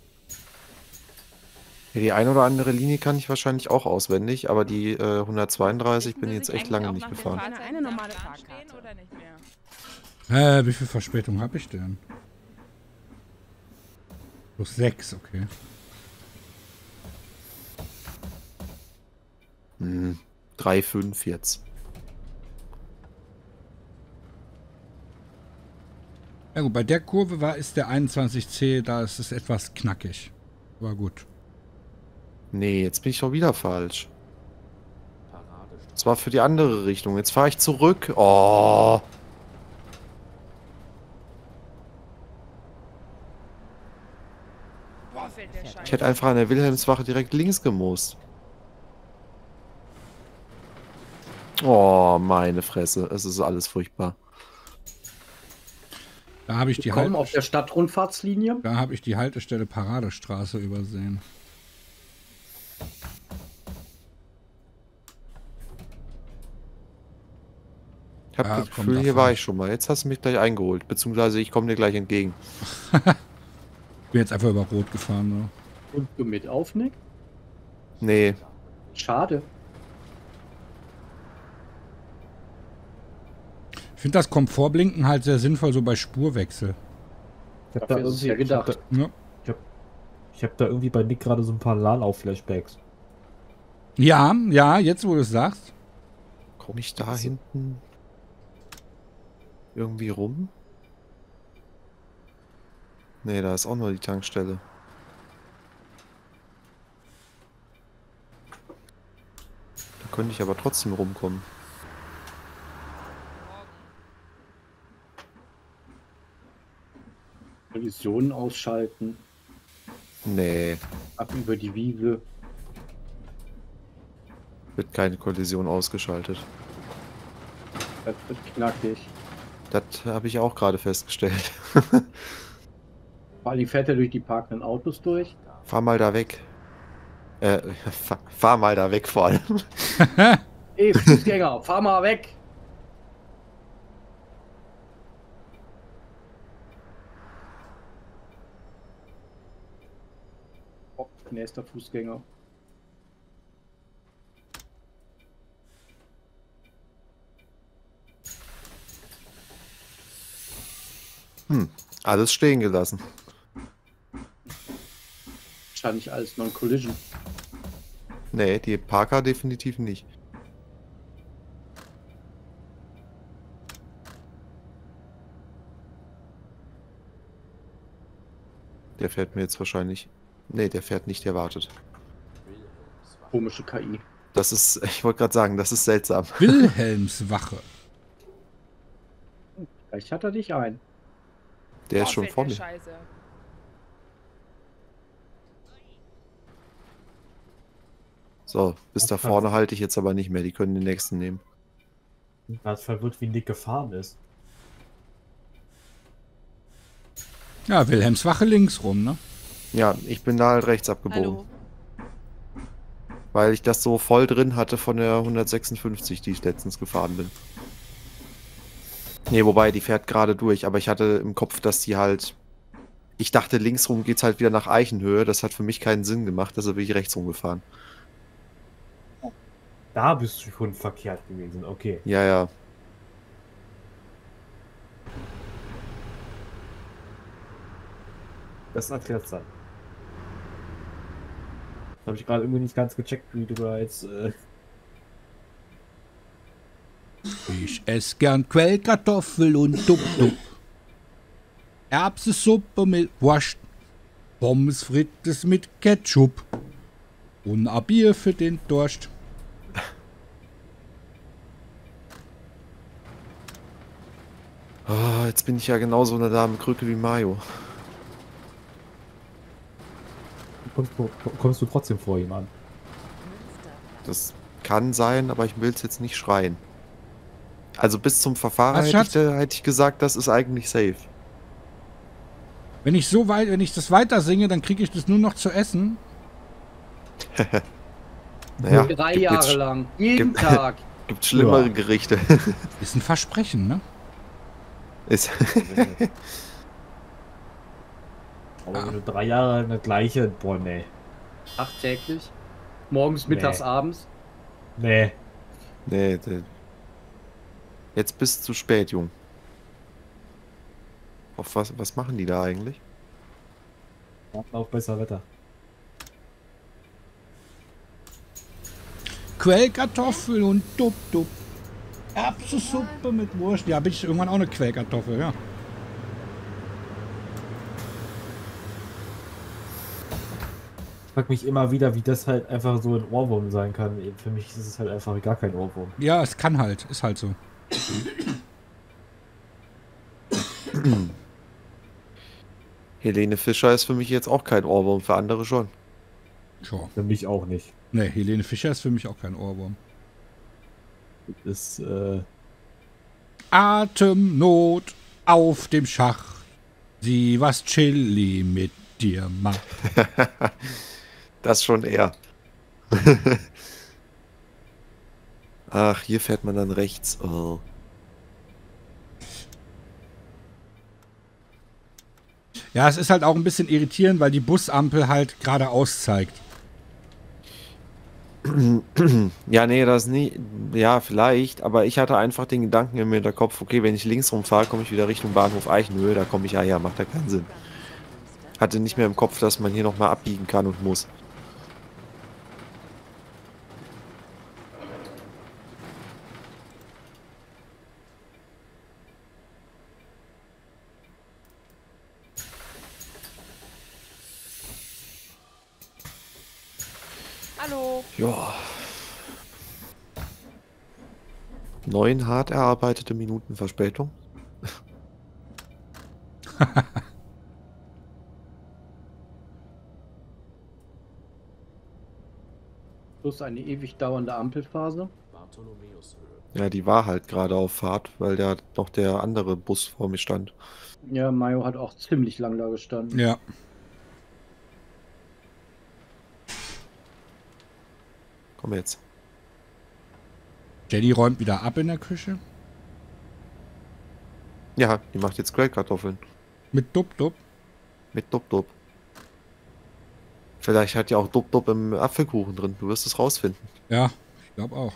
Ja, die eine oder andere Linie kann ich wahrscheinlich auch auswendig, aber die 132 bin ich jetzt echt lange nicht gefahren. Eine normale Fahrkarte oder nicht mehr? Wie viel Verspätung habe ich denn? Plus 6, okay. 3,5 jetzt. Ja gut, bei der Kurve ist der 21C, da ist es etwas knackig. Aber gut. Nee, jetzt bin ich doch wieder falsch. Das war für die andere Richtung. Jetzt fahre ich zurück. Oh. Ich hätte einfach an der Wilhelmswache direkt links gemusst. Oh, meine Fresse. Es ist alles furchtbar. Da habe ich die Kommen auf der Stadtrundfahrtslinie. Da habe ich die Haltestelle Paradestraße übersehen. Ich habe Ah, das komm, Gefühl, da hier fahr war ich. ich schon mal. Jetzt hast du mich gleich eingeholt. Beziehungsweise ich komme dir gleich entgegen. Bin jetzt einfach über Rot gefahren. Und du mit auf, Nick? Nee. Schade. Ich finde das Komfortblinken halt sehr sinnvoll, so bei Spurwechsel. Ich habe da, Dafür ist es ja gedacht. Ja, ich hab da irgendwie bei Nick gerade so ein paar LAN-Auf-Flashbacks. ja, jetzt wo du es sagst. Komme ich da hinten irgendwie rum? Nee, da ist auch nur die Tankstelle. Da könnte ich aber trotzdem rumkommen. Kollisionen ausschalten. Nee, Ab über die Wiese. wird keine Kollision ausgeschaltet. Das wird knackig. Das habe ich auch gerade festgestellt. Vor allem fährt er durch die parkenden Autos durch. Fahr mal da weg. Fahr mal da weg vor allem. Ey, Fußgänger, fahr mal weg! Oh, nächster Fußgänger. Alles stehen gelassen. Wahrscheinlich alles Non-Collision. Nee, die Parker definitiv nicht. Der fährt mir jetzt wahrscheinlich... Nee, der fährt nicht, der wartet. Komische KI. Das ist... Ich wollte gerade sagen, das ist seltsam. Wilhelmswache. Vielleicht hat er dich ein. Der ist schon vor mir. Scheiße. So, bis da vorne halte ich jetzt aber nicht mehr. Die können den nächsten nehmen. Das verwirrt, wie Nick gefahren ist. Ja, Wilhelmswache links rum, ne? Ja, ich bin da halt rechts abgebogen. Hallo. Weil ich das so voll drin hatte von der 156, die ich letztens gefahren bin. Nee, wobei, die fährt gerade durch, aber ich hatte im Kopf, dass die halt. Ich dachte, links rum geht's halt wieder nach Eichenhöhe. Das hat für mich keinen Sinn gemacht, deshalb bin ich rechts rumgefahren. Da bist du schon verkehrt gewesen, okay. Ja, ja. Das erklärt dann. Habe ich gerade irgendwie nicht ganz gecheckt, wie du da jetzt. Ich esse gern Quellkartoffel und Dupp-Dupp. Erbsensuppe mit Wurst. Pommes frites mit Ketchup. Und ein Bier für den Durst. Oh, jetzt bin ich ja genauso eine Dame Krücke wie Mario. Kommst du trotzdem vor ihm an? Das kann sein, aber ich will es jetzt nicht schreien. Also bis zum Verfahren Was, hätte ich gesagt, das ist eigentlich safe. Wenn ich das weiter singe, dann kriege ich das nur noch zu essen. Naja, 3 gibt Jahre jetzt- lang. Jeden gibt- Tag. Gibt schlimmere Ja. Gerichte. Ist ein Versprechen, ne? Ist Aber wenn du 3 Jahre eine gleiche. Boah, nee. Tagtäglich. Morgens, mittags, Nee. abends. Nee. nee, jetzt bist du zu spät, Jung. Auf was machen die da eigentlich? Warten auf besser Wetter. Quellkartoffel und Dupp-Dupp. Erbsensuppe mit Wurst. Ja, bin ich irgendwann auch eine Quellkartoffel, ja. Ich frag mich immer wieder, wie das halt einfach so ein Ohrwurm sein kann. Für mich ist es halt einfach gar kein Ohrwurm. Ja, es kann halt. Ist halt so. Helene Fischer ist für mich jetzt auch kein Ohrwurm, für andere schon. Sure. Für mich auch nicht. Ne, Helene Fischer ist für mich auch kein Ohrwurm. Das Atemnot auf dem Schach. Sieh, was Chili mit dir macht. Das schon eher. Ach, hier fährt man dann rechts. Oh. Ja, es ist halt auch ein bisschen irritierend, weil die Busampel halt geradeaus zeigt. Ja, nee, das nie. Ja, vielleicht, aber ich hatte einfach den Gedanken im Hinterkopf, okay, wenn ich links rumfahre, komme ich wieder Richtung Bahnhof Eichenhöhe, da komme ich ja her, macht ja keinen Sinn. Hatte nicht mehr im Kopf, dass man hier nochmal abbiegen kann und muss. Hallo. Ja. 9 hart erarbeitete Minuten Verspätung. Plus eine ewig dauernde Ampelphase. Bartholomäushöhe. Ja, die war halt gerade auf Fahrt, weil da noch der andere Bus vor mir stand. Ja, Mayo hat auch ziemlich lang da gestanden. Ja. Komm jetzt. Jenny räumt wieder ab in der Küche. Ja, die macht jetzt Quellkartoffeln. Mit Dupp-Dupp. Mit Dupp-Dupp. Vielleicht hat ja auch Dupp-Dupp im Apfelkuchen drin. Du wirst es rausfinden. Ja, ich glaube auch.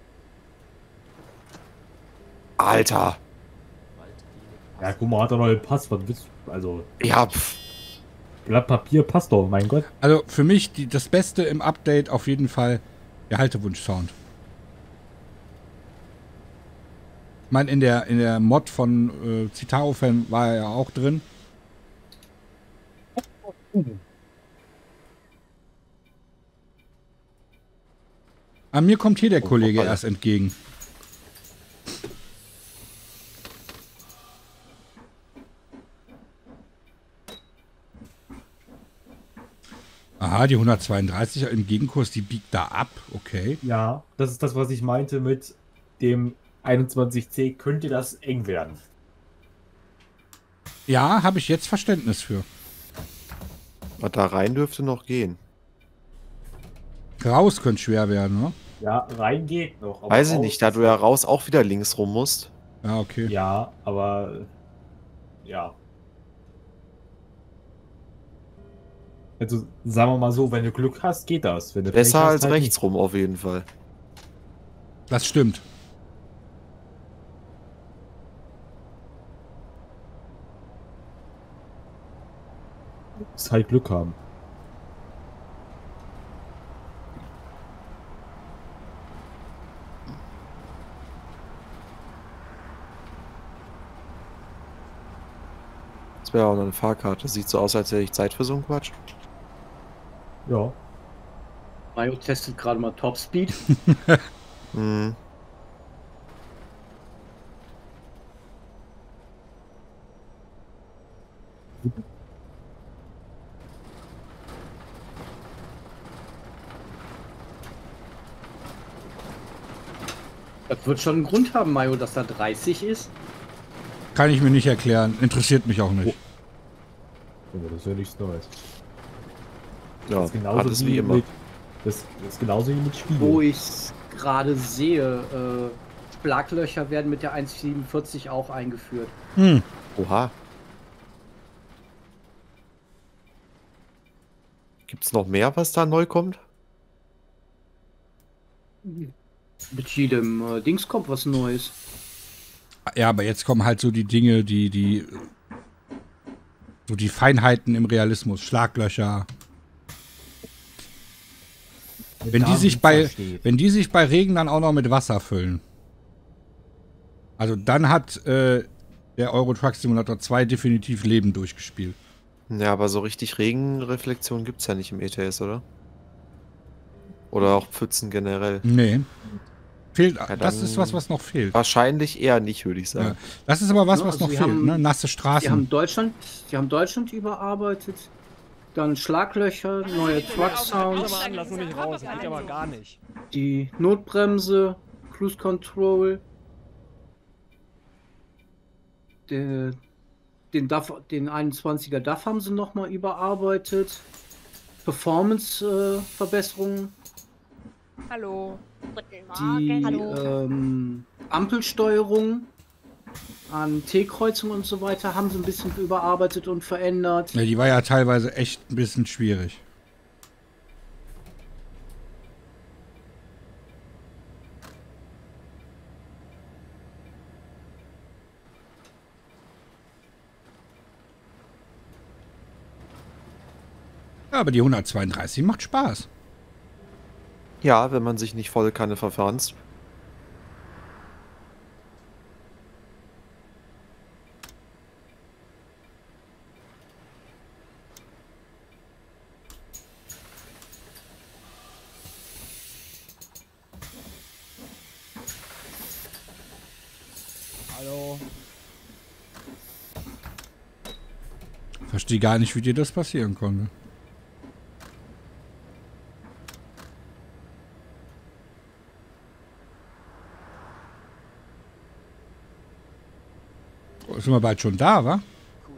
Alter! Ja, guck mal, hat er noch den Pass. Was willst du? Also, Ja, pff. Blatt Papier passt doch, mein Gott. Also für mich das Beste im Update auf jeden Fall der Haltewunsch-Sound. Ich meine, in der Mod von Citaro-Fan war er ja auch drin. An mir kommt hier der Kollege hoppala. erst entgegen. Aha, die 132 im Gegenkurs, die biegt da ab. Okay. Ja, das ist das, was ich meinte mit dem 21C. Könnte das eng werden? Ja, habe ich jetzt Verständnis für. Aber da rein dürfte noch gehen. Raus könnte schwer werden, ne? Ja, rein geht noch. aber Weiß ich raus nicht, da ist du ja raus auch wieder links rum musst. Ja, okay. Ja, aber ja. Also sagen wir mal so, wenn du Glück hast, geht das. Wenn du Pech Besser hast, als halt rechts rum auf jeden Fall. Das stimmt. nicht. Ist halt Glück haben. Das wäre auch noch eine Fahrkarte. Sieht so aus, als hätte ich Zeit für so einen Quatsch. Ja. Mayo testet gerade mal Topspeed. Mhm. Das wird schon einen Grund haben, Mayo, dass da 30 ist. Kann ich mir nicht erklären. Interessiert mich auch nicht. Aber das ist ja nichts Neues. Ja, Das ist genauso alles wie immer. Das ist genauso wie mit Spielen. Wo ich gerade sehe, Schlaglöcher werden mit der 1.47 auch eingeführt. Hm. Oha. Gibt's noch mehr, was da neu kommt? Mit jedem Dings kommt was Neues. Ja, aber jetzt kommen halt so die Dinge, die Feinheiten im Realismus, Schlaglöcher. Wenn die sich bei Regen dann auch noch mit Wasser füllen. Also dann hat der Euro Truck Simulator 2 definitiv Leben durchgespielt. Ja, aber so richtig Regenreflexion gibt's ja nicht im ETS, oder? Oder auch Pfützen generell. Nee. Fehlt, Ja, das dann ist was noch fehlt. Wahrscheinlich eher nicht, würde ich sagen. Ja. Das ist aber was Ja, noch sie fehlt, haben- ne? Nasse Straßen. Die haben Deutschland überarbeitet. Dann Schlaglöcher, neue Truck-Sounds, Lass mich raus, das geht aber gar nicht. die Notbremse, Cruise Control, den 21er DAF haben sie nochmal überarbeitet. Performance-Verbesserungen. Hallo. Die Ampelsteuerung an T-Kreuzungen und so weiter haben sie ein bisschen überarbeitet und verändert. Ja, die war ja teilweise echt ein bisschen schwierig. Ja, aber die 132 macht Spaß. Ja, wenn man sich nicht volle Kanne verfranst. Hallo. Verstehe gar nicht, wie dir das passieren konnte. Sind wir bald schon da, wa?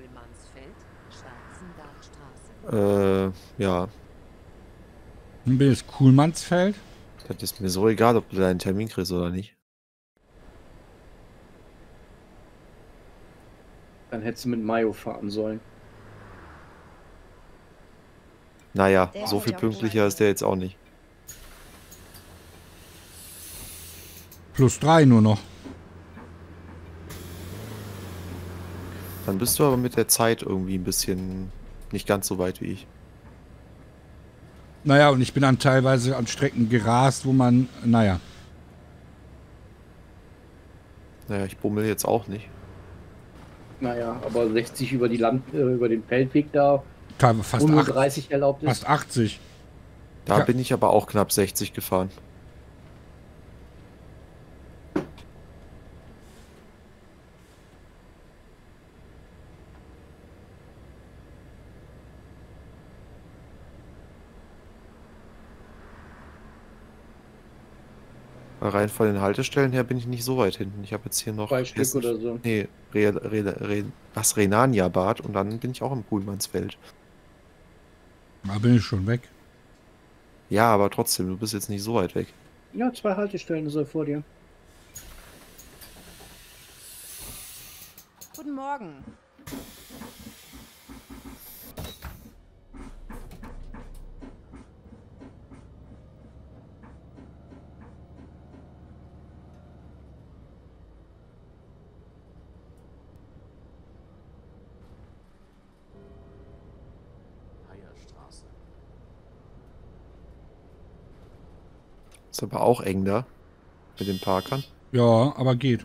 Ja. Dann bin jetzt Kuhlmannsfeld. Das ist mir so egal, ob du deinen Termin kriegst oder nicht. Dann hättest du mit Mayo fahren sollen. Naja, so viel pünktlicher ist der jetzt auch nicht. +3 nur noch. Dann bist du aber mit der Zeit irgendwie ein bisschen nicht ganz so weit wie ich. Naja, und ich bin dann teilweise an Strecken gerast, wo man, naja. Naja, ich bummel jetzt auch nicht. Naja, aber 60 über über den Feldweg da, Fast, wo nur 8, 30 erlaubt ist. fast 80. Da Ja. bin ich aber auch knapp 60 gefahren. Rein von den Haltestellen her bin ich nicht so weit hinten. Ich habe jetzt hier noch 2 Stück Hessen- oder so. Nee, Renania-Bad und dann bin ich auch im Kuhlmannsfeld. Da bin ich schon weg. Ja, aber trotzdem, du bist jetzt nicht so weit weg. Ja, 2 Haltestellen ist er vor dir. Morgen. Heierstraße. Ist aber auch eng da. Mit den Parkern. Ja, aber geht.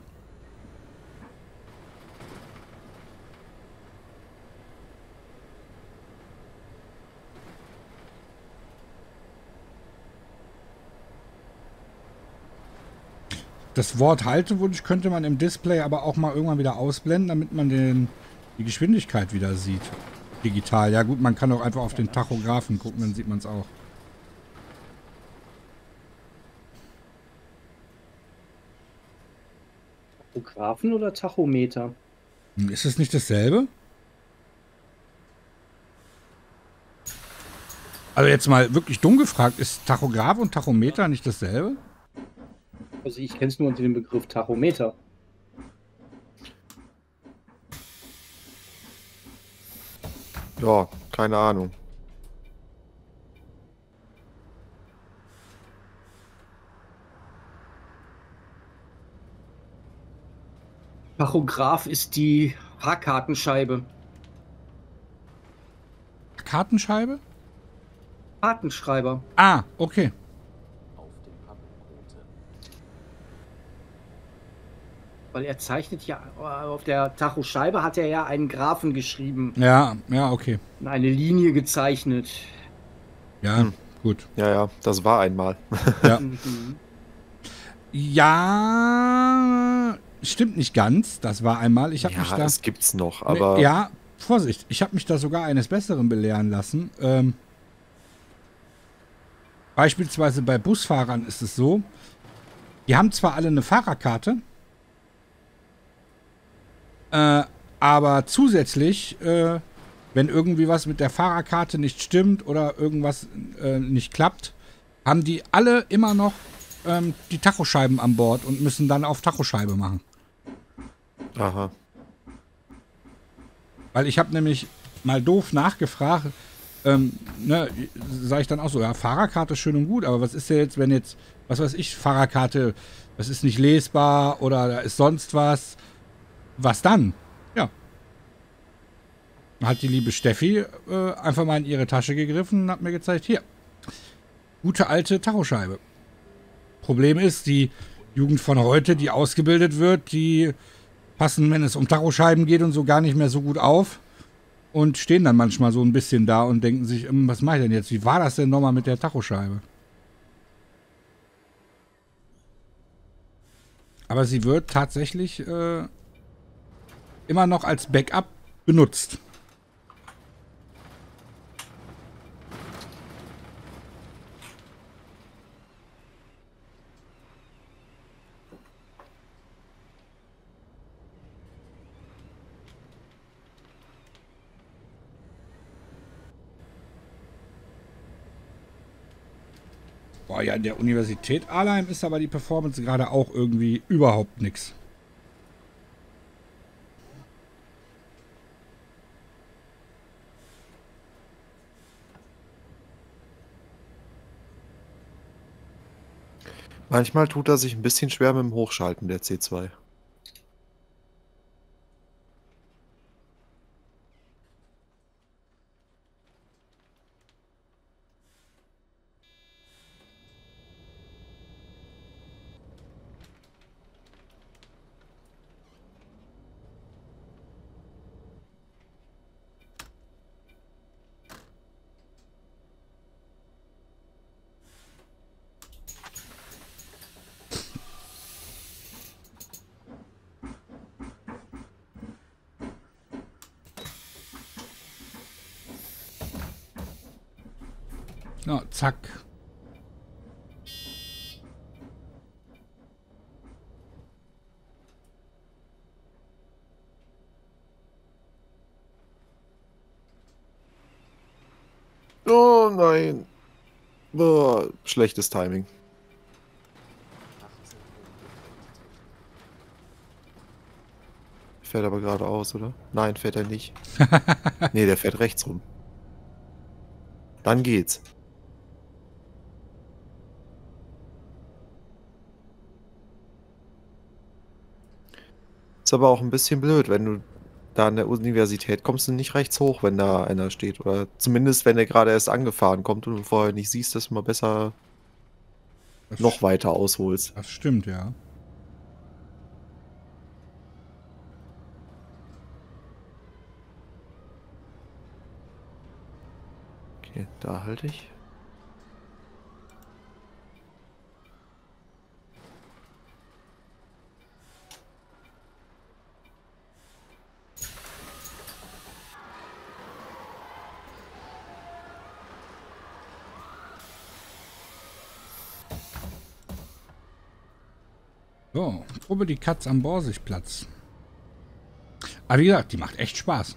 Das Wort Haltewunsch könnte man im Display aber auch mal irgendwann wieder ausblenden, damit man die Geschwindigkeit wieder sieht. Digital. Ja gut, man kann auch einfach auf den Tachographen gucken, dann sieht man es auch. Tachographen oder Tachometer? Ist es nicht dasselbe? Also jetzt mal wirklich dumm gefragt, ist Tachograph und Tachometer nicht dasselbe? Also ich kenne es nur unter dem Begriff Tachometer. Ja, keine Ahnung. Tachograph ist die Fahrkartenscheibe. Kartenscheibe? Kartenschreiber. Ah, okay. Auf dem Pappenkote. Weil er zeichnet ja, auf der Tachoscheibe hat er ja einen Graphen geschrieben. Ja, ja, okay. Und eine Linie gezeichnet. Ja, gut. Ja, ja, das war einmal. Ja. Mhm. Ja, stimmt nicht ganz. Das war einmal. Ich habe mich Ja, da. das gibt's noch, aber Ja, Vorsicht. Ich habe mich da sogar eines Besseren belehren lassen. Beispielsweise bei Busfahrern ist es so, die haben zwar alle eine Fahrerkarte, aber zusätzlich, wenn irgendwie was mit der Fahrerkarte nicht stimmt oder irgendwas nicht klappt, haben die alle immer noch die Tachoscheiben an Bord und müssen dann auf Tachoscheibe machen. aha. Weil ich habe nämlich mal doof nachgefragt, ne, sage ich dann auch so, ja, Fahrerkarte schön und gut, aber was ist denn jetzt, wenn jetzt, was weiß ich, Fahrerkarte, das ist nicht lesbar oder da ist sonst was, was dann? Ja. Dann hat die liebe Steffi einfach mal in ihre Tasche gegriffen und hat mir gezeigt, hier, gute alte Tachoscheibe. Problem ist, die Jugend von heute, die ausgebildet wird, die passen, wenn es um Tachoscheiben geht und so, gar nicht mehr so gut auf und stehen dann manchmal so ein bisschen da und denken sich, was mache ich denn jetzt? Wie war das denn nochmal mit der Tachoscheibe? Aber sie wird tatsächlich immer noch als Backup benutzt. Boah, ja, in der Universität Arlheim ist aber die Performance gerade auch irgendwie überhaupt nix. Manchmal tut er sich ein bisschen schwer mit dem Hochschalten, der C2. Na, zack. Oh nein. Boah, schlechtes Timing. fährt aber geradeaus, oder? Nein, fährt er nicht. Nee, der fährt rechts rum. Dann geht's. Ist aber auch ein bisschen blöd, wenn du da an der Universität kommst du nicht rechts hoch, wenn da einer steht. Oder zumindest, wenn der gerade erst angefahren kommt und du vorher nicht siehst, dass du mal besser noch weiter ausholst. Das stimmt, ja. Okay, da halte ich. So, probe die Katz am Borsigplatz. Aber wie gesagt, die macht echt Spaß.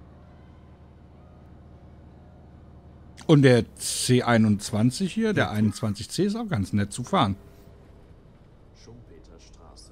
Und der C21 hier, der 21C, ist auch ganz nett zu fahren. Schumpeterstraße.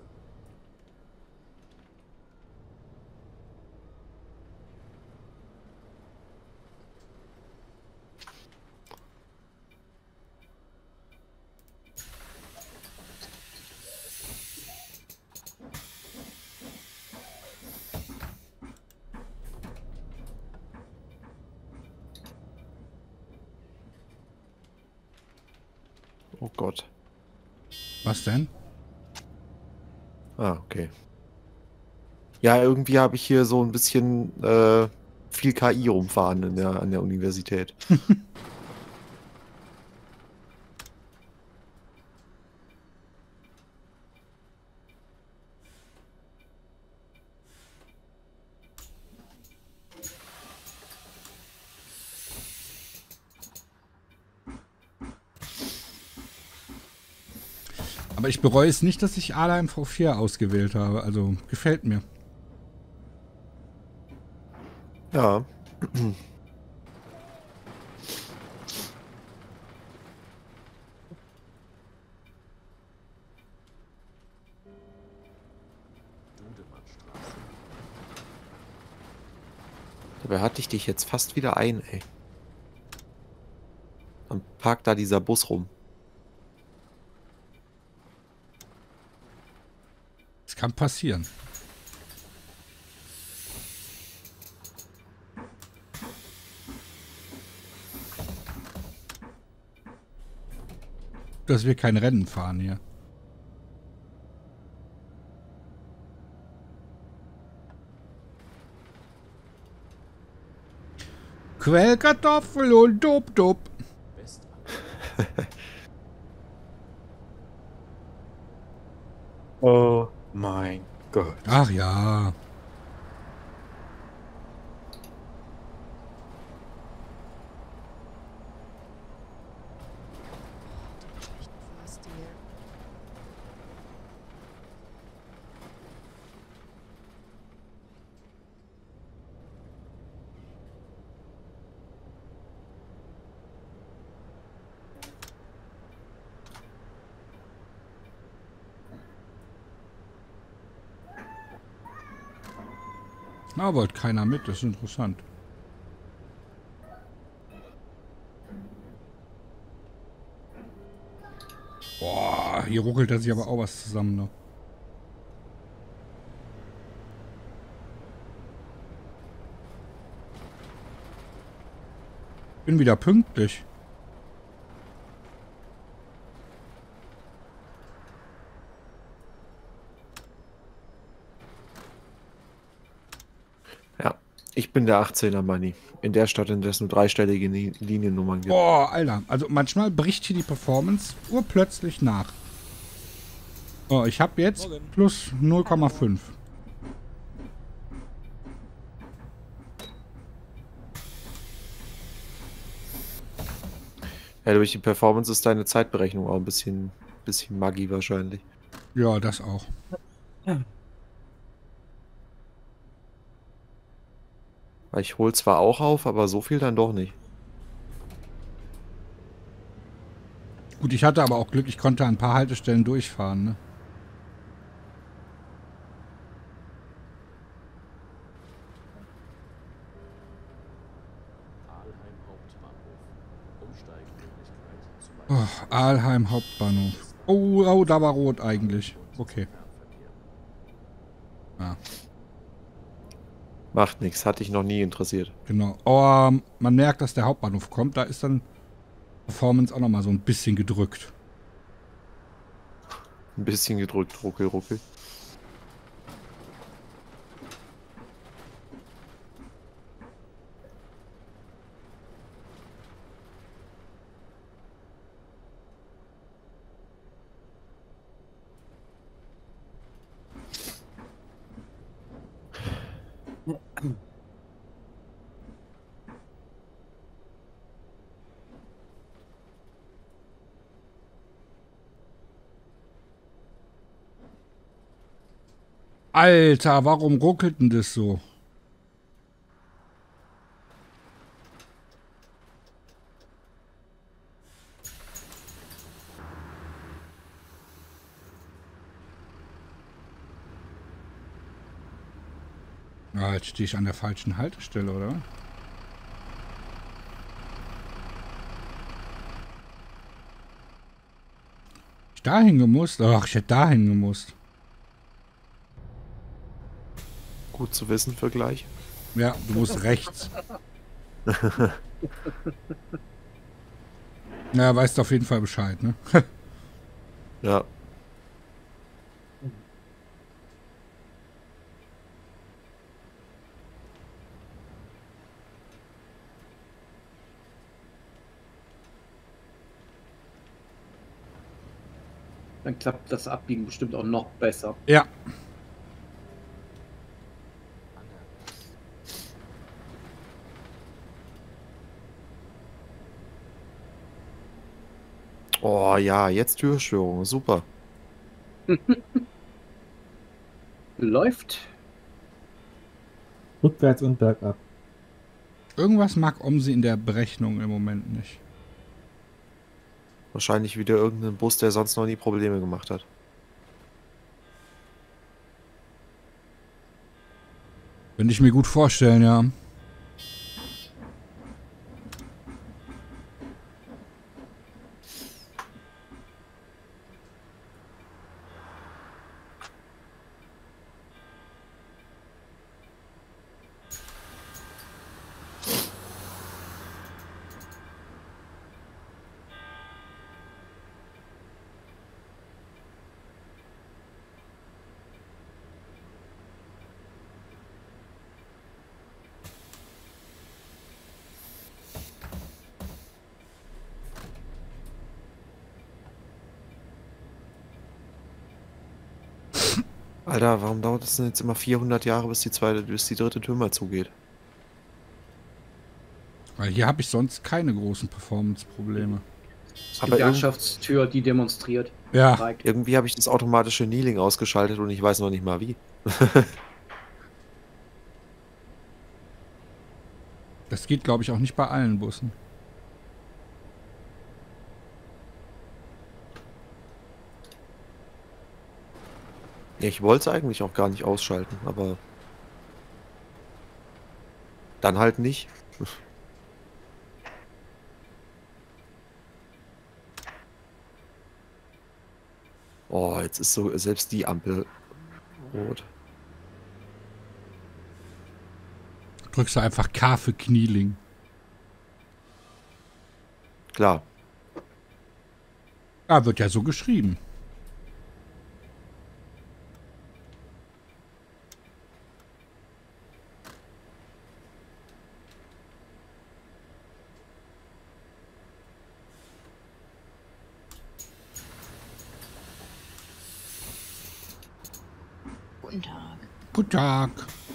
Oh Gott. Was denn? Ah, okay. Ja, irgendwie habe ich hier so ein bisschen viel KI rumfahren an der Universität. Aber ich bereue es nicht, dass ich ADA im V4 ausgewählt habe. Also, gefällt mir. Ja. Dabei hatte ich dich jetzt fast wieder ein, ey. Dann parkt da dieser Bus rum. Das kann passieren. Dass wir kein Rennen fahren hier. Quellkartoffel und Dop-Dop. Oh mein Gott. Ach ja. Na, wollte keiner mit, das ist interessant. Boah, hier ruckelt er sich aber auch was zusammen noch. Bin wieder pünktlich. Ja, ich bin der 18er Money. In der Stadt, in der es nur dreistellige Liniennummern gibt. Boah, Alter. Also manchmal bricht hier die Performance urplötzlich nach. Oh, ich habe jetzt plus 0,5. Ja, durch die Performance ist deine Zeitberechnung auch ein bisschen Maggi wahrscheinlich. Ja, das auch. Weil ich hole zwar auch auf, aber so viel dann doch nicht. Gut, ich hatte aber auch Glück, ich konnte an ein paar Haltestellen durchfahren, ne? Oh, Aalheim Hauptbahnhof. Oh, oh, da war rot eigentlich. Okay. Ja, Macht nichts, hat dich noch nie interessiert. genau. Oh, man merkt, dass der Hauptbahnhof kommt. Da ist dann Performance auch nochmal so ein bisschen gedrückt. Ein bisschen gedrückt, ruckel, ruckel. Alter, warum ruckelt denn das so? Ja, jetzt stehe ich an der falschen Haltestelle, oder? Ich dahin gemusst? Ach, ich hätte dahin gemusst. Gut zu wissen für gleich. Ja, du musst rechts. Ja, weißt auf jeden Fall Bescheid, ne? Ja. Dann klappt das Abbiegen bestimmt auch noch besser. Ja. Oh ja, jetzt Türstörung, super. Läuft. Rückwärts und bergab. Irgendwas mag Omsi in der Berechnung im Moment nicht. Wahrscheinlich wieder irgendein Bus, der sonst noch nie Probleme gemacht hat. Könnte ich mir gut vorstellen, ja. Alter, warum dauert es denn jetzt immer 400 Jahre, bis die dritte Tür mal zugeht? Weil hier habe ich sonst keine großen Performance-Probleme. Aber Gewerkschaftstür, die demonstriert. Ja. Zeigt. irgendwie habe ich das automatische Kneeling ausgeschaltet und ich weiß noch nicht mal wie. Das geht, glaube ich, auch nicht bei allen Bussen. Ja, ich wollte es eigentlich auch gar nicht ausschalten, aber dann halt nicht. Oh, jetzt ist so selbst die Ampel rot. Drückst du einfach K für Knieling. Klar. Ah, wird ja so geschrieben. Guten Tag. Guten Tag.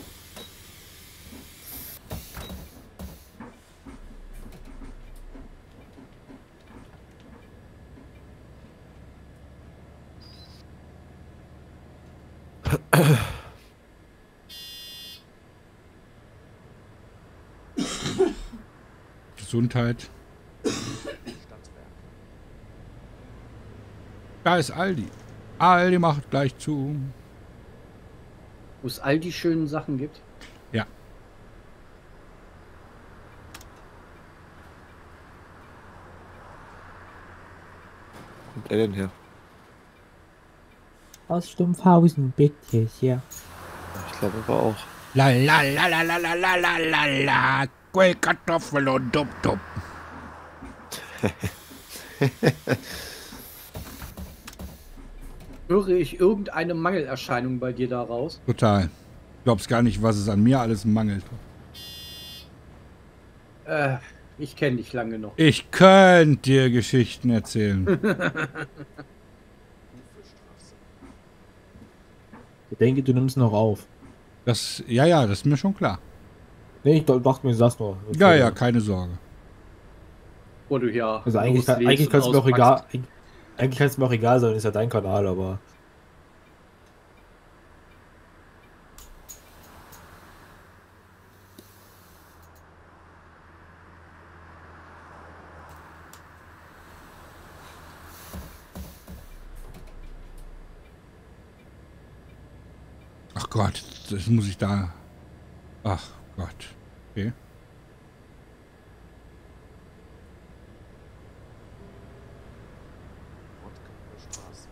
Gesundheit. Da ist Aldi. Aldi macht gleich zu. Wo es all die schönen Sachen gibt. Ja. kommt er denn her? Aus Stumpfhausen, bitte, ja. Ich glaube aber auch. La la la la la la la la la la. Quellkartoffel und Dup-Dup. Höre ich irgendeine Mangelerscheinung bei dir daraus? Total. Du glaubst gar nicht, was es an mir alles mangelt. Ich kenne dich lange noch. Ich könnte dir Geschichten erzählen. Ich denke, du nimmst noch auf. Das, ja, das ist mir schon klar. Nee, ich dachte mir, sag's nur. Ja, keine Sorge. Wo du ja. Also eigentlich kann es mir auch egal. Eigentlich kann es mir auch egal sein, ist ja dein Kanal, aber. Ach Gott, das muss ich da. Ach Gott. Okay. Straße.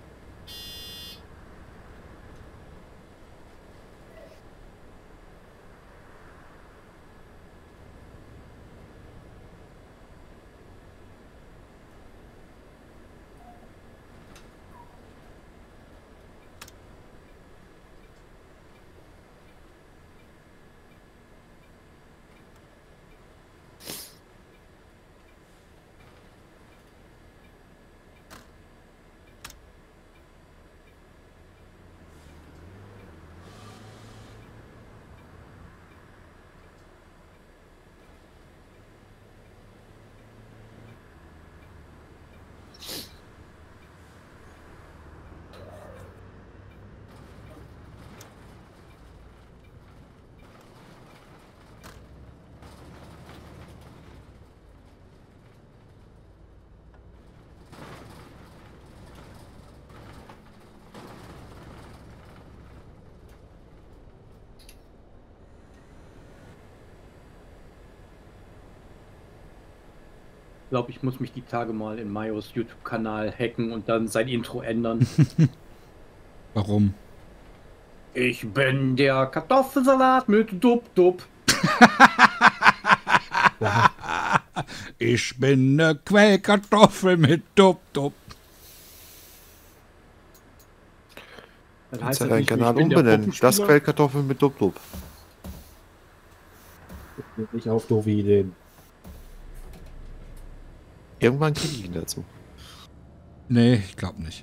Ich glaube, ich muss mich die Tage mal in Majos YouTube-Kanal hacken und dann sein Intro ändern. Warum? Ich bin der Kartoffelsalat mit Dup-Dup. Ich bin eine Quellkartoffel mit Dup-Dup. Das Kannst heißt ja das deinen nicht, Kanal ich bin der umbenennen. Das Puppenspieler? Quellkartoffel mit Dup-Dup. Nicht auf doofe Ideen. Irgendwann kriege ich ihn dazu. Nee, ich glaube nicht.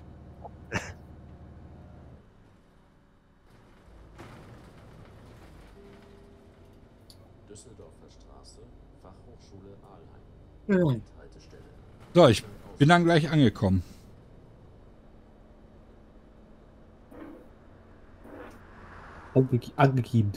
Düsseldorfer Straße, Fachhochschule Aalheim. Ja. Haltestelle. So, ich bin dann gleich angekommen. Angekiemt.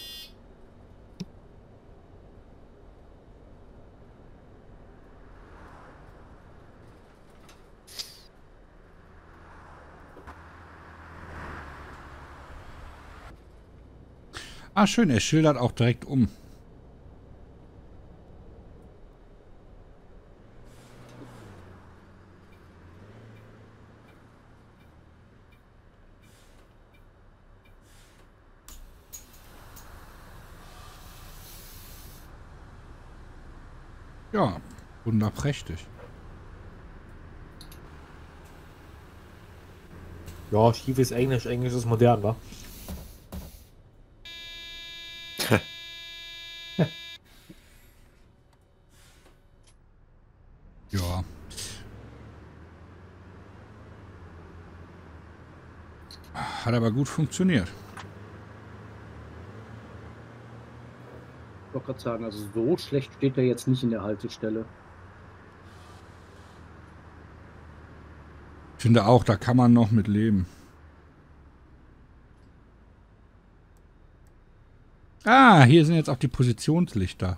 Ah, schön, er schildert auch direkt um. Ja, wunderprächtig. Ja, schief ist Englisch, Englisch ist modern, wa? Ja. Hat aber gut funktioniert. Ich wollte gerade sagen, also so schlecht steht er jetzt nicht in der Haltestelle. Ich finde auch, da kann man noch mit leben. Ah, hier sind jetzt auch die Positionslichter.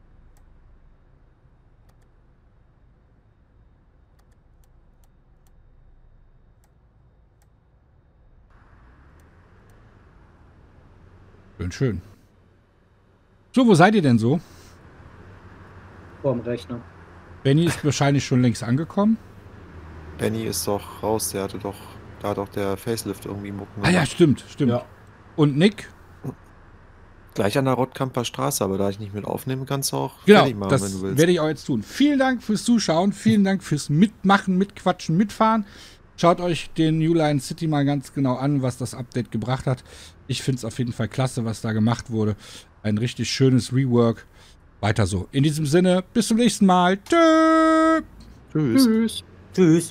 Schön, schön. So, wo seid ihr denn so? Vorm Rechner. Benny ist wahrscheinlich schon längst angekommen. Benny ist doch raus, da hat doch der Facelift irgendwie Mucken Ah ja, stimmt. Ja. Und Nick? Gleich an der Rottkamper Straße, aber da ich nicht mit aufnehmen, kannst du auch Genau, fertig machen, wenn du das willst. werde ich auch jetzt tun. Vielen Dank fürs Zuschauen, vielen Dank fürs Mitmachen, Mitquatschen, Mitfahren. Schaut euch den New Line City mal ganz genau an, was das Update gebracht hat. Ich finde es auf jeden Fall klasse, was da gemacht wurde. Ein richtig schönes Rework. Weiter so. In diesem Sinne, bis zum nächsten Mal. Tschö. Tschüss. Tschüss. Tschüss.